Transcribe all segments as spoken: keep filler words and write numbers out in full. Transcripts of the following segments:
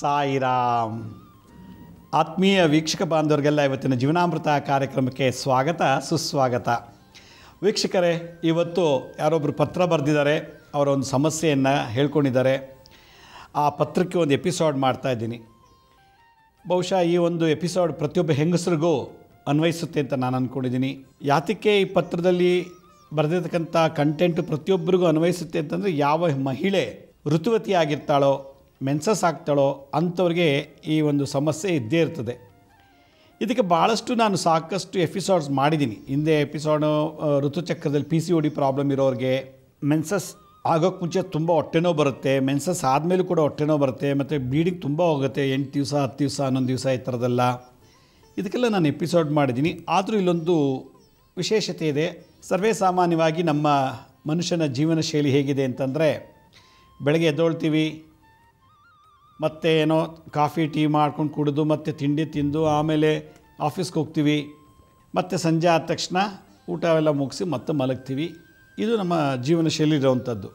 ಸಾಯಿರಾಮ್. ಆತ್ಮೀಯ ವೀಕ್ಷಕ ಬಾಂಧವರಿಗೆಲ್ಲ ಇವತ್ತಿನ ಜೀವನಾಮೃತ ಕಾರ್ಯಕ್ರಮಕ್ಕೆ ಸ್ವಾಗತ ಸುಸ್ವಾಗತ. ವೀಕ್ಷಕರೇ, ಇವತ್ತು ಯಾರೊಬ್ಬರು ಪತ್ರ ಬರೆದಿದ್ದಾರೆ, ಅವರ ಒಂದು ಸಮಸ್ಯೆಯನ್ನು ಹೇಳ್ಕೊಂಡಿದ್ದಾರೆ. ಆ ಪತ್ರಕ್ಕೆ ಒಂದು ಎಪಿಸೋಡ್ ಮಾಡ್ತಾಯಿದ್ದೀನಿ. ಬಹುಶಃ ಈ ಒಂದು ಎಪಿಸೋಡ್ ಪ್ರತಿಯೊಬ್ಬ ಹೆಂಗಸರಿಗೂ ಅನ್ವಯಿಸುತ್ತೆ ಅಂತ ನಾನು ಅಂದ್ಕೊಂಡಿದ್ದೀನಿ. ಯಾತಕ್ಕೆ ಈ ಪತ್ರದಲ್ಲಿ ಬರೆದಿರ್ತಕ್ಕಂಥ ಕಂಟೆಂಟು ಪ್ರತಿಯೊಬ್ಬರಿಗೂ ಅನ್ವಯಿಸುತ್ತೆ ಅಂತಂದರೆ, ಯಾವ ಮಹಿಳೆ ಋತುವತಿ ಆಗಿರ್ತಾಳೋ, ಮೆನ್ಸಸ್ ಆಗ್ತಾಳೋ ಅಂಥವ್ರಿಗೆ ಈ ಒಂದು ಸಮಸ್ಯೆ ಇದ್ದೇ ಇರ್ತದೆ. ಇದಕ್ಕೆ ಭಾಳಷ್ಟು ನಾನು ಸಾಕಷ್ಟು ಎಪಿಸೋಡ್ಸ್ ಮಾಡಿದ್ದೀನಿ. ಹಿಂದೆ ಎಪಿಸೋಡು ಋತುಚಕ್ರದಲ್ಲಿ P C O D problem ಇರೋರಿಗೆ, ಮೆನ್ಸಸ್ ಆಗೋಕ್ಕೆ ಮುಂಚೆ ತುಂಬ ಹೊಟ್ಟೆನೋ ಬರುತ್ತೆ, ಮೆನ್ಸಸ್ ಆದಮೇಲೂ ಕೂಡ ಹೊಟ್ಟೆನೋ ಬರುತ್ತೆ, ಮತ್ತು ಬ್ಲೀಡಿಂಗ್ ತುಂಬ ಹೋಗುತ್ತೆ, ಎಂಟು ದಿವಸ ಹತ್ತು ದಿವಸ ಹನ್ನೊಂದು ದಿವಸ ಈ ಥರದ್ದೆಲ್ಲ. ಇದಕ್ಕೆಲ್ಲ ನಾನು ಎಪಿಸೋಡ್ ಮಾಡಿದ್ದೀನಿ. ಆದರೂ ಇಲ್ಲೊಂದು ವಿಶೇಷತೆ ಇದೆ. ಸರ್ವೇ ಸಾಮಾನ್ಯವಾಗಿ ನಮ್ಮ ಮನುಷ್ಯನ ಜೀವನ ಶೈಲಿ ಹೇಗಿದೆ ಅಂತಂದರೆ, ಬೆಳಗ್ಗೆ ಎದ್ದೊಳ್ತೀವಿ, ಮತ್ತು ಏನೋ ಕಾಫಿ ಟೀ ಮಾಡ್ಕೊಂಡು ಕುಡಿದು ಮತ್ತು ತಿಂಡಿ ತಿಂದು ಆಮೇಲೆ ಆಫೀಸ್ಗೆ ಹೋಗ್ತೀವಿ, ಮತ್ತು ಸಂಜೆ ಆದ ತಕ್ಷಣ ಊಟ ಎಲ್ಲ ಮುಗಿಸಿ ಮತ್ತೆ ಮಲಗ್ತೀವಿ. ಇದು ನಮ್ಮ ಜೀವನ ಶೈಲಿ ಇರೋವಂಥದ್ದು.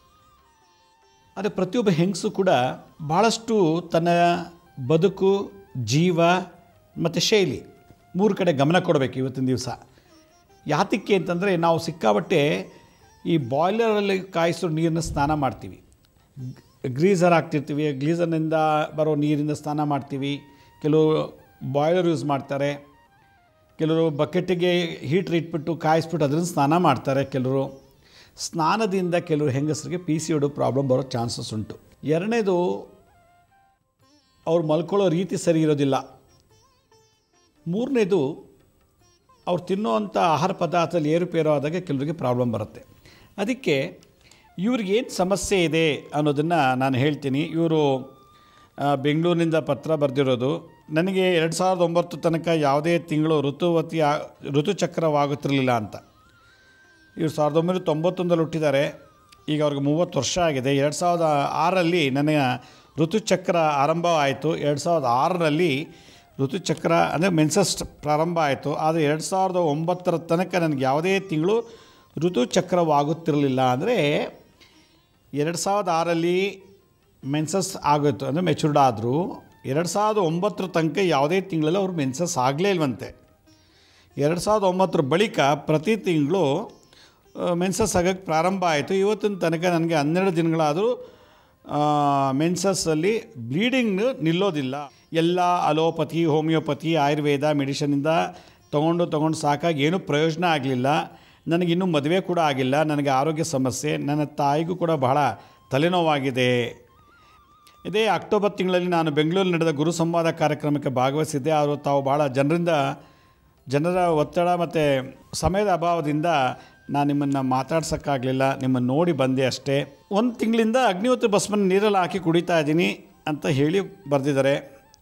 ಆದರೆ ಪ್ರತಿಯೊಬ್ಬ ಹೆಂಗಸು ಕೂಡ ಭಾಳಷ್ಟು ತನ್ನ ಬದುಕು, ಜೀವ ಮತ್ತು ಶೈಲಿ ಮೂರು ಕಡೆ ಗಮನ ಕೊಡಬೇಕು ಇವತ್ತಿನ ದಿವಸ. ಯಾತಕ್ಕೆ ಅಂತಂದರೆ, ನಾವು ಸಿಕ್ಕಾಬಟ್ಟೆ ಈ ಬಾಯ್ಲರಲ್ಲಿ ಕಾಯಿಸೋ ನೀರನ್ನ ಸ್ನಾನ ಮಾಡ್ತೀವಿ, ಗ್ರೀಸರ್ ಹಾಕ್ತಿರ್ತೀವಿ, ಗ್ಲೀಸರ್ನಿಂದ ಬರೋ ನೀರಿಂದ ಸ್ನಾನ ಮಾಡ್ತೀವಿ. ಕೆಲವರು ಬಾಯ್ಲರ್ ಯೂಸ್ ಮಾಡ್ತಾರೆ, ಕೆಲವರು ಬಕೆಟಿಗೆ ಹೀಟ್ರ್ ಇಟ್ಬಿಟ್ಟು ಕಾಯಿಸ್ಬಿಟ್ಟು ಅದನ್ನು ಸ್ನಾನ ಮಾಡ್ತಾರೆ. ಕೆಲವರು ಸ್ನಾನದಿಂದ ಕೆಲವರು ಹೆಂಗಸರಿಗೆ P C O D problem ಬರೋ ಚಾನ್ಸಸ್ ಉಂಟು. ಎರಡನೇದು, ಅವ್ರು ಮಲ್ಕೊಳ್ಳೋ ರೀತಿ ಸರಿ ಇರೋದಿಲ್ಲ. ಮೂರನೇದು, ಅವ್ರು ತಿನ್ನೋವಂಥ ಆಹಾರ ಪದಾರ್ಥದಲ್ಲಿ ಏರುಪೇರು ಆದಾಗ ಕೆಲವರಿಗೆ ಪ್ರಾಬ್ಲಮ್ ಬರುತ್ತೆ. ಅದಕ್ಕೆ ಇವ್ರಿಗೇನು ಸಮಸ್ಯೆ ಇದೆ ಅನ್ನೋದನ್ನು ನಾನು ಹೇಳ್ತೀನಿ. ಇವರು ಬೆಂಗಳೂರಿನಿಂದ ಪತ್ರ ಬರೆದಿರೋದು. ನನಗೆ ಎರಡು ಸಾವಿರದ ಒಂಬತ್ತು ತನಕ ಯಾವುದೇ ತಿಂಗಳು ಋತುವತಿ ಋತುಚಕ್ರವಾಗುತ್ತಿರಲಿಲ್ಲ ಅಂತ. ಇವರು ಸಾವಿರದ ಒಂಬೈನೂರ ತೊಂಬತ್ತೊಂದರಲ್ಲಿ ಹುಟ್ಟಿದ್ದಾರೆ. ಈಗ ಅವ್ರಿಗೆ ಮೂವತ್ತು ವರ್ಷ ಆಗಿದೆ. ಎರಡು ಸಾವಿರದ ಆರರಲ್ಲಿ ನನಗೆ ಋತುಚಕ್ರ ಆರಂಭ ಆಯಿತು. ಎರಡು ಸಾವಿರದ ಆರರಲ್ಲಿ ಋತುಚಕ್ರ ಅಂದರೆ ಮೆನ್ಸಸ್ ಪ್ರಾರಂಭ ಆಯಿತು. ಆದರೆ ಎರಡು ಸಾವಿರದ ಒಂಬತ್ತರ ತನಕ ನನಗೆ ಯಾವುದೇ ತಿಂಗಳು ಋತುಚಕ್ರವಾಗುತ್ತಿರಲಿಲ್ಲ. ಅಂದರೆ ಎರಡು ಸಾವಿರದ ಆರಲ್ಲಿ ಮೆನ್ಸಸ್ ಆಗೋಯ್ತು, ಅಂದರೆ ಮೆಚೂರ್ಡ್ ಆದರೂ ಎರಡು ಸಾವಿರದ ಒಂಬತ್ತರ ತನಕ ಯಾವುದೇ ತಿಂಗಳಲ್ಲಿ ಅವರು ಮೆನ್ಸಸ್ ಆಗಲೇ ಇಲ್ವಂತೆ. ಎರಡು ಸಾವಿರದ ಒಂಬತ್ತರ ಬಳಿಕ ಪ್ರತಿ ತಿಂಗಳು ಮೆನ್ಸಸ್ ಆಗೋಕ್ಕೆ ಪ್ರಾರಂಭ ಆಯಿತು. ಇವತ್ತಿನ ತನಕ ನನಗೆ ಹನ್ನೆರಡು ದಿನಗಳಾದರೂ ಮೆನ್ಸಸ್ಸಲ್ಲಿ ಬ್ಲೀಡಿಂಗ್ ನಿಲ್ಲೋದಿಲ್ಲ. ಎಲ್ಲ ಅಲೋಪತಿ, ಹೋಮಿಯೋಪತಿ, ಆಯುರ್ವೇದ ಮೆಡಿಷನಿಂದ ತೊಗೊಂಡು ತೊಗೊಂಡು ಸಾಕಾಗಿ ಏನೂ ಪ್ರಯೋಜನ ಆಗಲಿಲ್ಲ. ನನಗಿನ್ನೂ ಮದುವೆ ಕೂಡ ಆಗಿಲ್ಲ. ನನಗೆ ಆರೋಗ್ಯ ಸಮಸ್ಯೆ, ನನ್ನ ತಾಯಿಗೂ ಕೂಡ ಬಹಳ ತಲೆನೋವಾಗಿದೆ. ಇದೇ ಅಕ್ಟೋಬರ್ ತಿಂಗಳಲ್ಲಿ ನಾನು ಬೆಂಗಳೂರಲ್ಲಿ ನಡೆದ ಗುರು ಸಂವಾದ ಕಾರ್ಯಕ್ರಮಕ್ಕೆ ಭಾಗವಹಿಸಿದ್ದೆ. ಅವರು ತಾವು ಭಾಳ ಜನರಿಂದ ಜನರ ಒತ್ತಡ ಮತ್ತು ಸಮಯದ ಅಭಾವದಿಂದ ನಾನು ನಿಮ್ಮನ್ನು ಮಾತಾಡ್ಸೋಕ್ಕಾಗಲಿಲ್ಲ, ನಿಮ್ಮನ್ನು ನೋಡಿ ಬಂದೆ ಅಷ್ಟೇ. ಒಂದು ತಿಂಗಳಿಂದ ಅಗ್ನಿಹೋತ್ರ ಭಸ್ಮನ ನೀರಲ್ಲಿ ಹಾಕಿ ಕುಡಿತಾ ಇದ್ದೀನಿ ಅಂತ ಹೇಳಿ ಬರೆದಿದ್ದಾರೆ.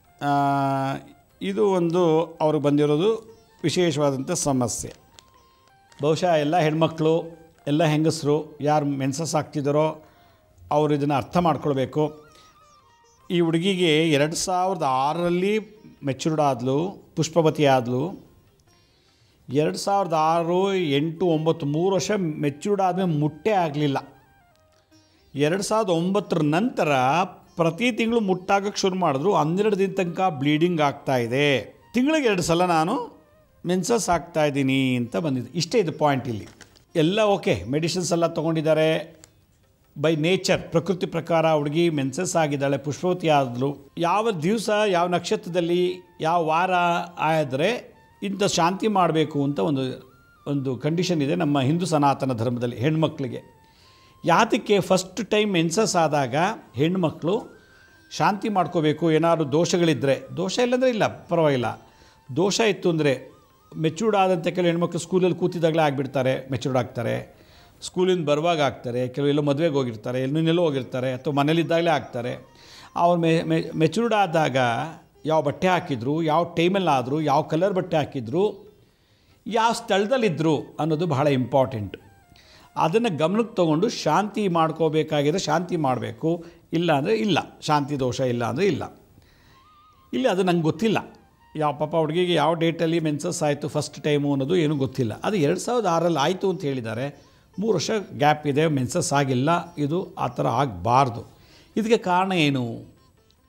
ಇದು ಒಂದು ಅವ್ರಿಗೆ ಬಂದಿರೋದು ವಿಶೇಷವಾದಂಥ ಸಮಸ್ಯೆ. ಬಹುಶಃ ಎಲ್ಲ ಹೆಣ್ಮಕ್ಳು, ಎಲ್ಲ ಹೆಂಗಸರು ಯಾರು ಮೆನ್ಸಸ್ ಆಗ್ತಿದ್ದಾರೋ ಅವರು ಇದನ್ನು ಅರ್ಥ ಮಾಡ್ಕೊಳ್ಬೇಕು. ಈ ಹುಡುಗಿಗೆ ಎರಡು ಸಾವಿರದ ಆರರಲ್ಲಿ ಮೆಚೂರ್ಡ್ ಆದಳು, ಪುಷ್ಪವತಿ ಆದಳು. ಎರಡು ಸಾವಿರದ ಆರು ಎಂಟು ಒಂಬತ್ತು ಮೂರು ವರ್ಷ ಮೆಚೂರ್ಡ್ ಆದಮೇಲೆ ಮುಟ್ಟೆ ಆಗಲಿಲ್ಲ. ಎರಡು ಸಾವಿರದ ಒಂಬತ್ತರ ನಂತರ ಪ್ರತಿ ತಿಂಗಳು ಮುಟ್ಟಾಗೋಕ್ಕೆ ಶುರು ಮಾಡಿದ್ರು. ಹನ್ನೆರಡು ದಿನ ತನಕ ಬ್ಲೀಡಿಂಗ್ ಆಗ್ತಾಯಿದೆ. ತಿಂಗಳಿಗೆ ಎರಡು ಸಲ ನಾನು ಮೆನ್ಸಸ್ ಆಗ್ತಾಯಿದ್ದೀನಿ ಅಂತ ಬಂದಿದೆ. ಇಷ್ಟೇ ಇದು ಪಾಯಿಂಟ್. ಇಲ್ಲಿ ಎಲ್ಲ ಓಕೆ, ಮೆಡಿಸಿನ್ಸ್ ಎಲ್ಲ ತೊಗೊಂಡಿದ್ದಾರೆ. ಬೈ ನೇಚರ್, ಪ್ರಕೃತಿ ಪ್ರಕಾರ ಹುಡುಗಿ ಮೆನ್ಸಸ್ ಆಗಿದ್ದಾಳೆ, ಪುಷ್ಪವತಿ ಆದಳು. ಯಾವ ದಿವಸ, ಯಾವ ನಕ್ಷತ್ರದಲ್ಲಿ, ಯಾವ ವಾರ ಆದರೆ ಇಂಥ ಶಾಂತಿ ಮಾಡಬೇಕು ಅಂತ ಒಂದು ಒಂದು ಕಂಡೀಷನ್ ಇದೆ ನಮ್ಮ ಹಿಂದೂ ಸನಾತನ ಧರ್ಮದಲ್ಲಿ ಹೆಣ್ಮಕ್ಳಿಗೆ. ಯಾತಕ್ಕೆ ಫಸ್ಟ್ ಟೈಮ್ ಮೆನ್ಸಸ್ ಆದಾಗ ಹೆಣ್ಮಕ್ಳು ಶಾಂತಿ ಮಾಡ್ಕೋಬೇಕು. ಏನಾದ್ರು ದೋಷಗಳಿದ್ದರೆ, ದೋಷ ಇಲ್ಲಾಂದರೆ ಇಲ್ಲ, ಪರವಾಗಿಲ್ಲ. ದೋಷ ಇತ್ತು ಅಂದರೆ, ಮೆಚೂರ್ಡ್ ಆದಂಥ ಕೆಲವು ಹೆಣ್ಮಕ್ಳು ಸ್ಕೂಲಲ್ಲಿ ಕೂತಿದ್ದಾಗಲೇ ಆಗಿಬಿಡ್ತಾರೆ, ಮೆಚೂರ್ಡ್ ಆಗ್ತಾರೆ. ಸ್ಕೂಲಿಂದ ಬರುವಾಗ ಆಗ್ತಾರೆ, ಕೆಲವು ಎಲ್ಲೋ ಮದುವೆಗೆ ಹೋಗಿರ್ತಾರೆ, ಎಲ್ಲೋ ಹೋಗಿರ್ತಾರೆ, ಅಥವಾ ಮನೇಲಿದ್ದಾಗಲೇ ಆಗ್ತಾರೆ. ಅವ್ರು ಮೆ ಮೆಚೂರ್ಡ್ ಆದಾಗ ಯಾವ ಬಟ್ಟೆ ಹಾಕಿದ್ರು, ಯಾವ ಟೈಮಲ್ಲಾದರೂ, ಯಾವ ಕಲರ್ ಬಟ್ಟೆ ಹಾಕಿದ್ರು, ಯಾವ ಸ್ಥಳದಲ್ಲಿದ್ದರು ಅನ್ನೋದು ಬಹಳ ಇಂಪಾರ್ಟೆಂಟ್. ಅದನ್ನು ಗಮನಕ್ಕೆ ತೊಗೊಂಡು ಶಾಂತಿ ಮಾಡ್ಕೋಬೇಕಾಗಿದೆ, ಶಾಂತಿ ಮಾಡಬೇಕು. ಇಲ್ಲ ಅಂದರೆ ಇಲ್ಲ, ಶಾಂತಿ ದೋಷ ಇಲ್ಲ ಅಂದರೆ ಇಲ್ಲ. ಇಲ್ಲಿ ಅದು ನಂಗೆ ಗೊತ್ತಿಲ್ಲ, ಯಾವ ಪಾಪ ಹುಡುಗಿಗೆ ಯಾವ ಡೇಟಲ್ಲಿ ಮೆನ್ಸಸ್ ಆಯಿತು ಫಸ್ಟ್ ಟೈಮು ಅನ್ನೋದು ಏನೂ ಗೊತ್ತಿಲ್ಲ. ಅದು ಎರಡು ಸಾವಿರದ ಆರಲ್ಲಿ ಆಯಿತು ಅಂತ ಹೇಳಿದ್ದಾರೆ. ಮೂರು ವರ್ಷ ಗ್ಯಾಪ್ ಇದೆ, ಮೆನ್ಸಸ್ ಆಗಿಲ್ಲ. ಇದು ಆ ಥರ ಆಗಬಾರ್ದು. ಇದಕ್ಕೆ ಕಾರಣ ಏನು?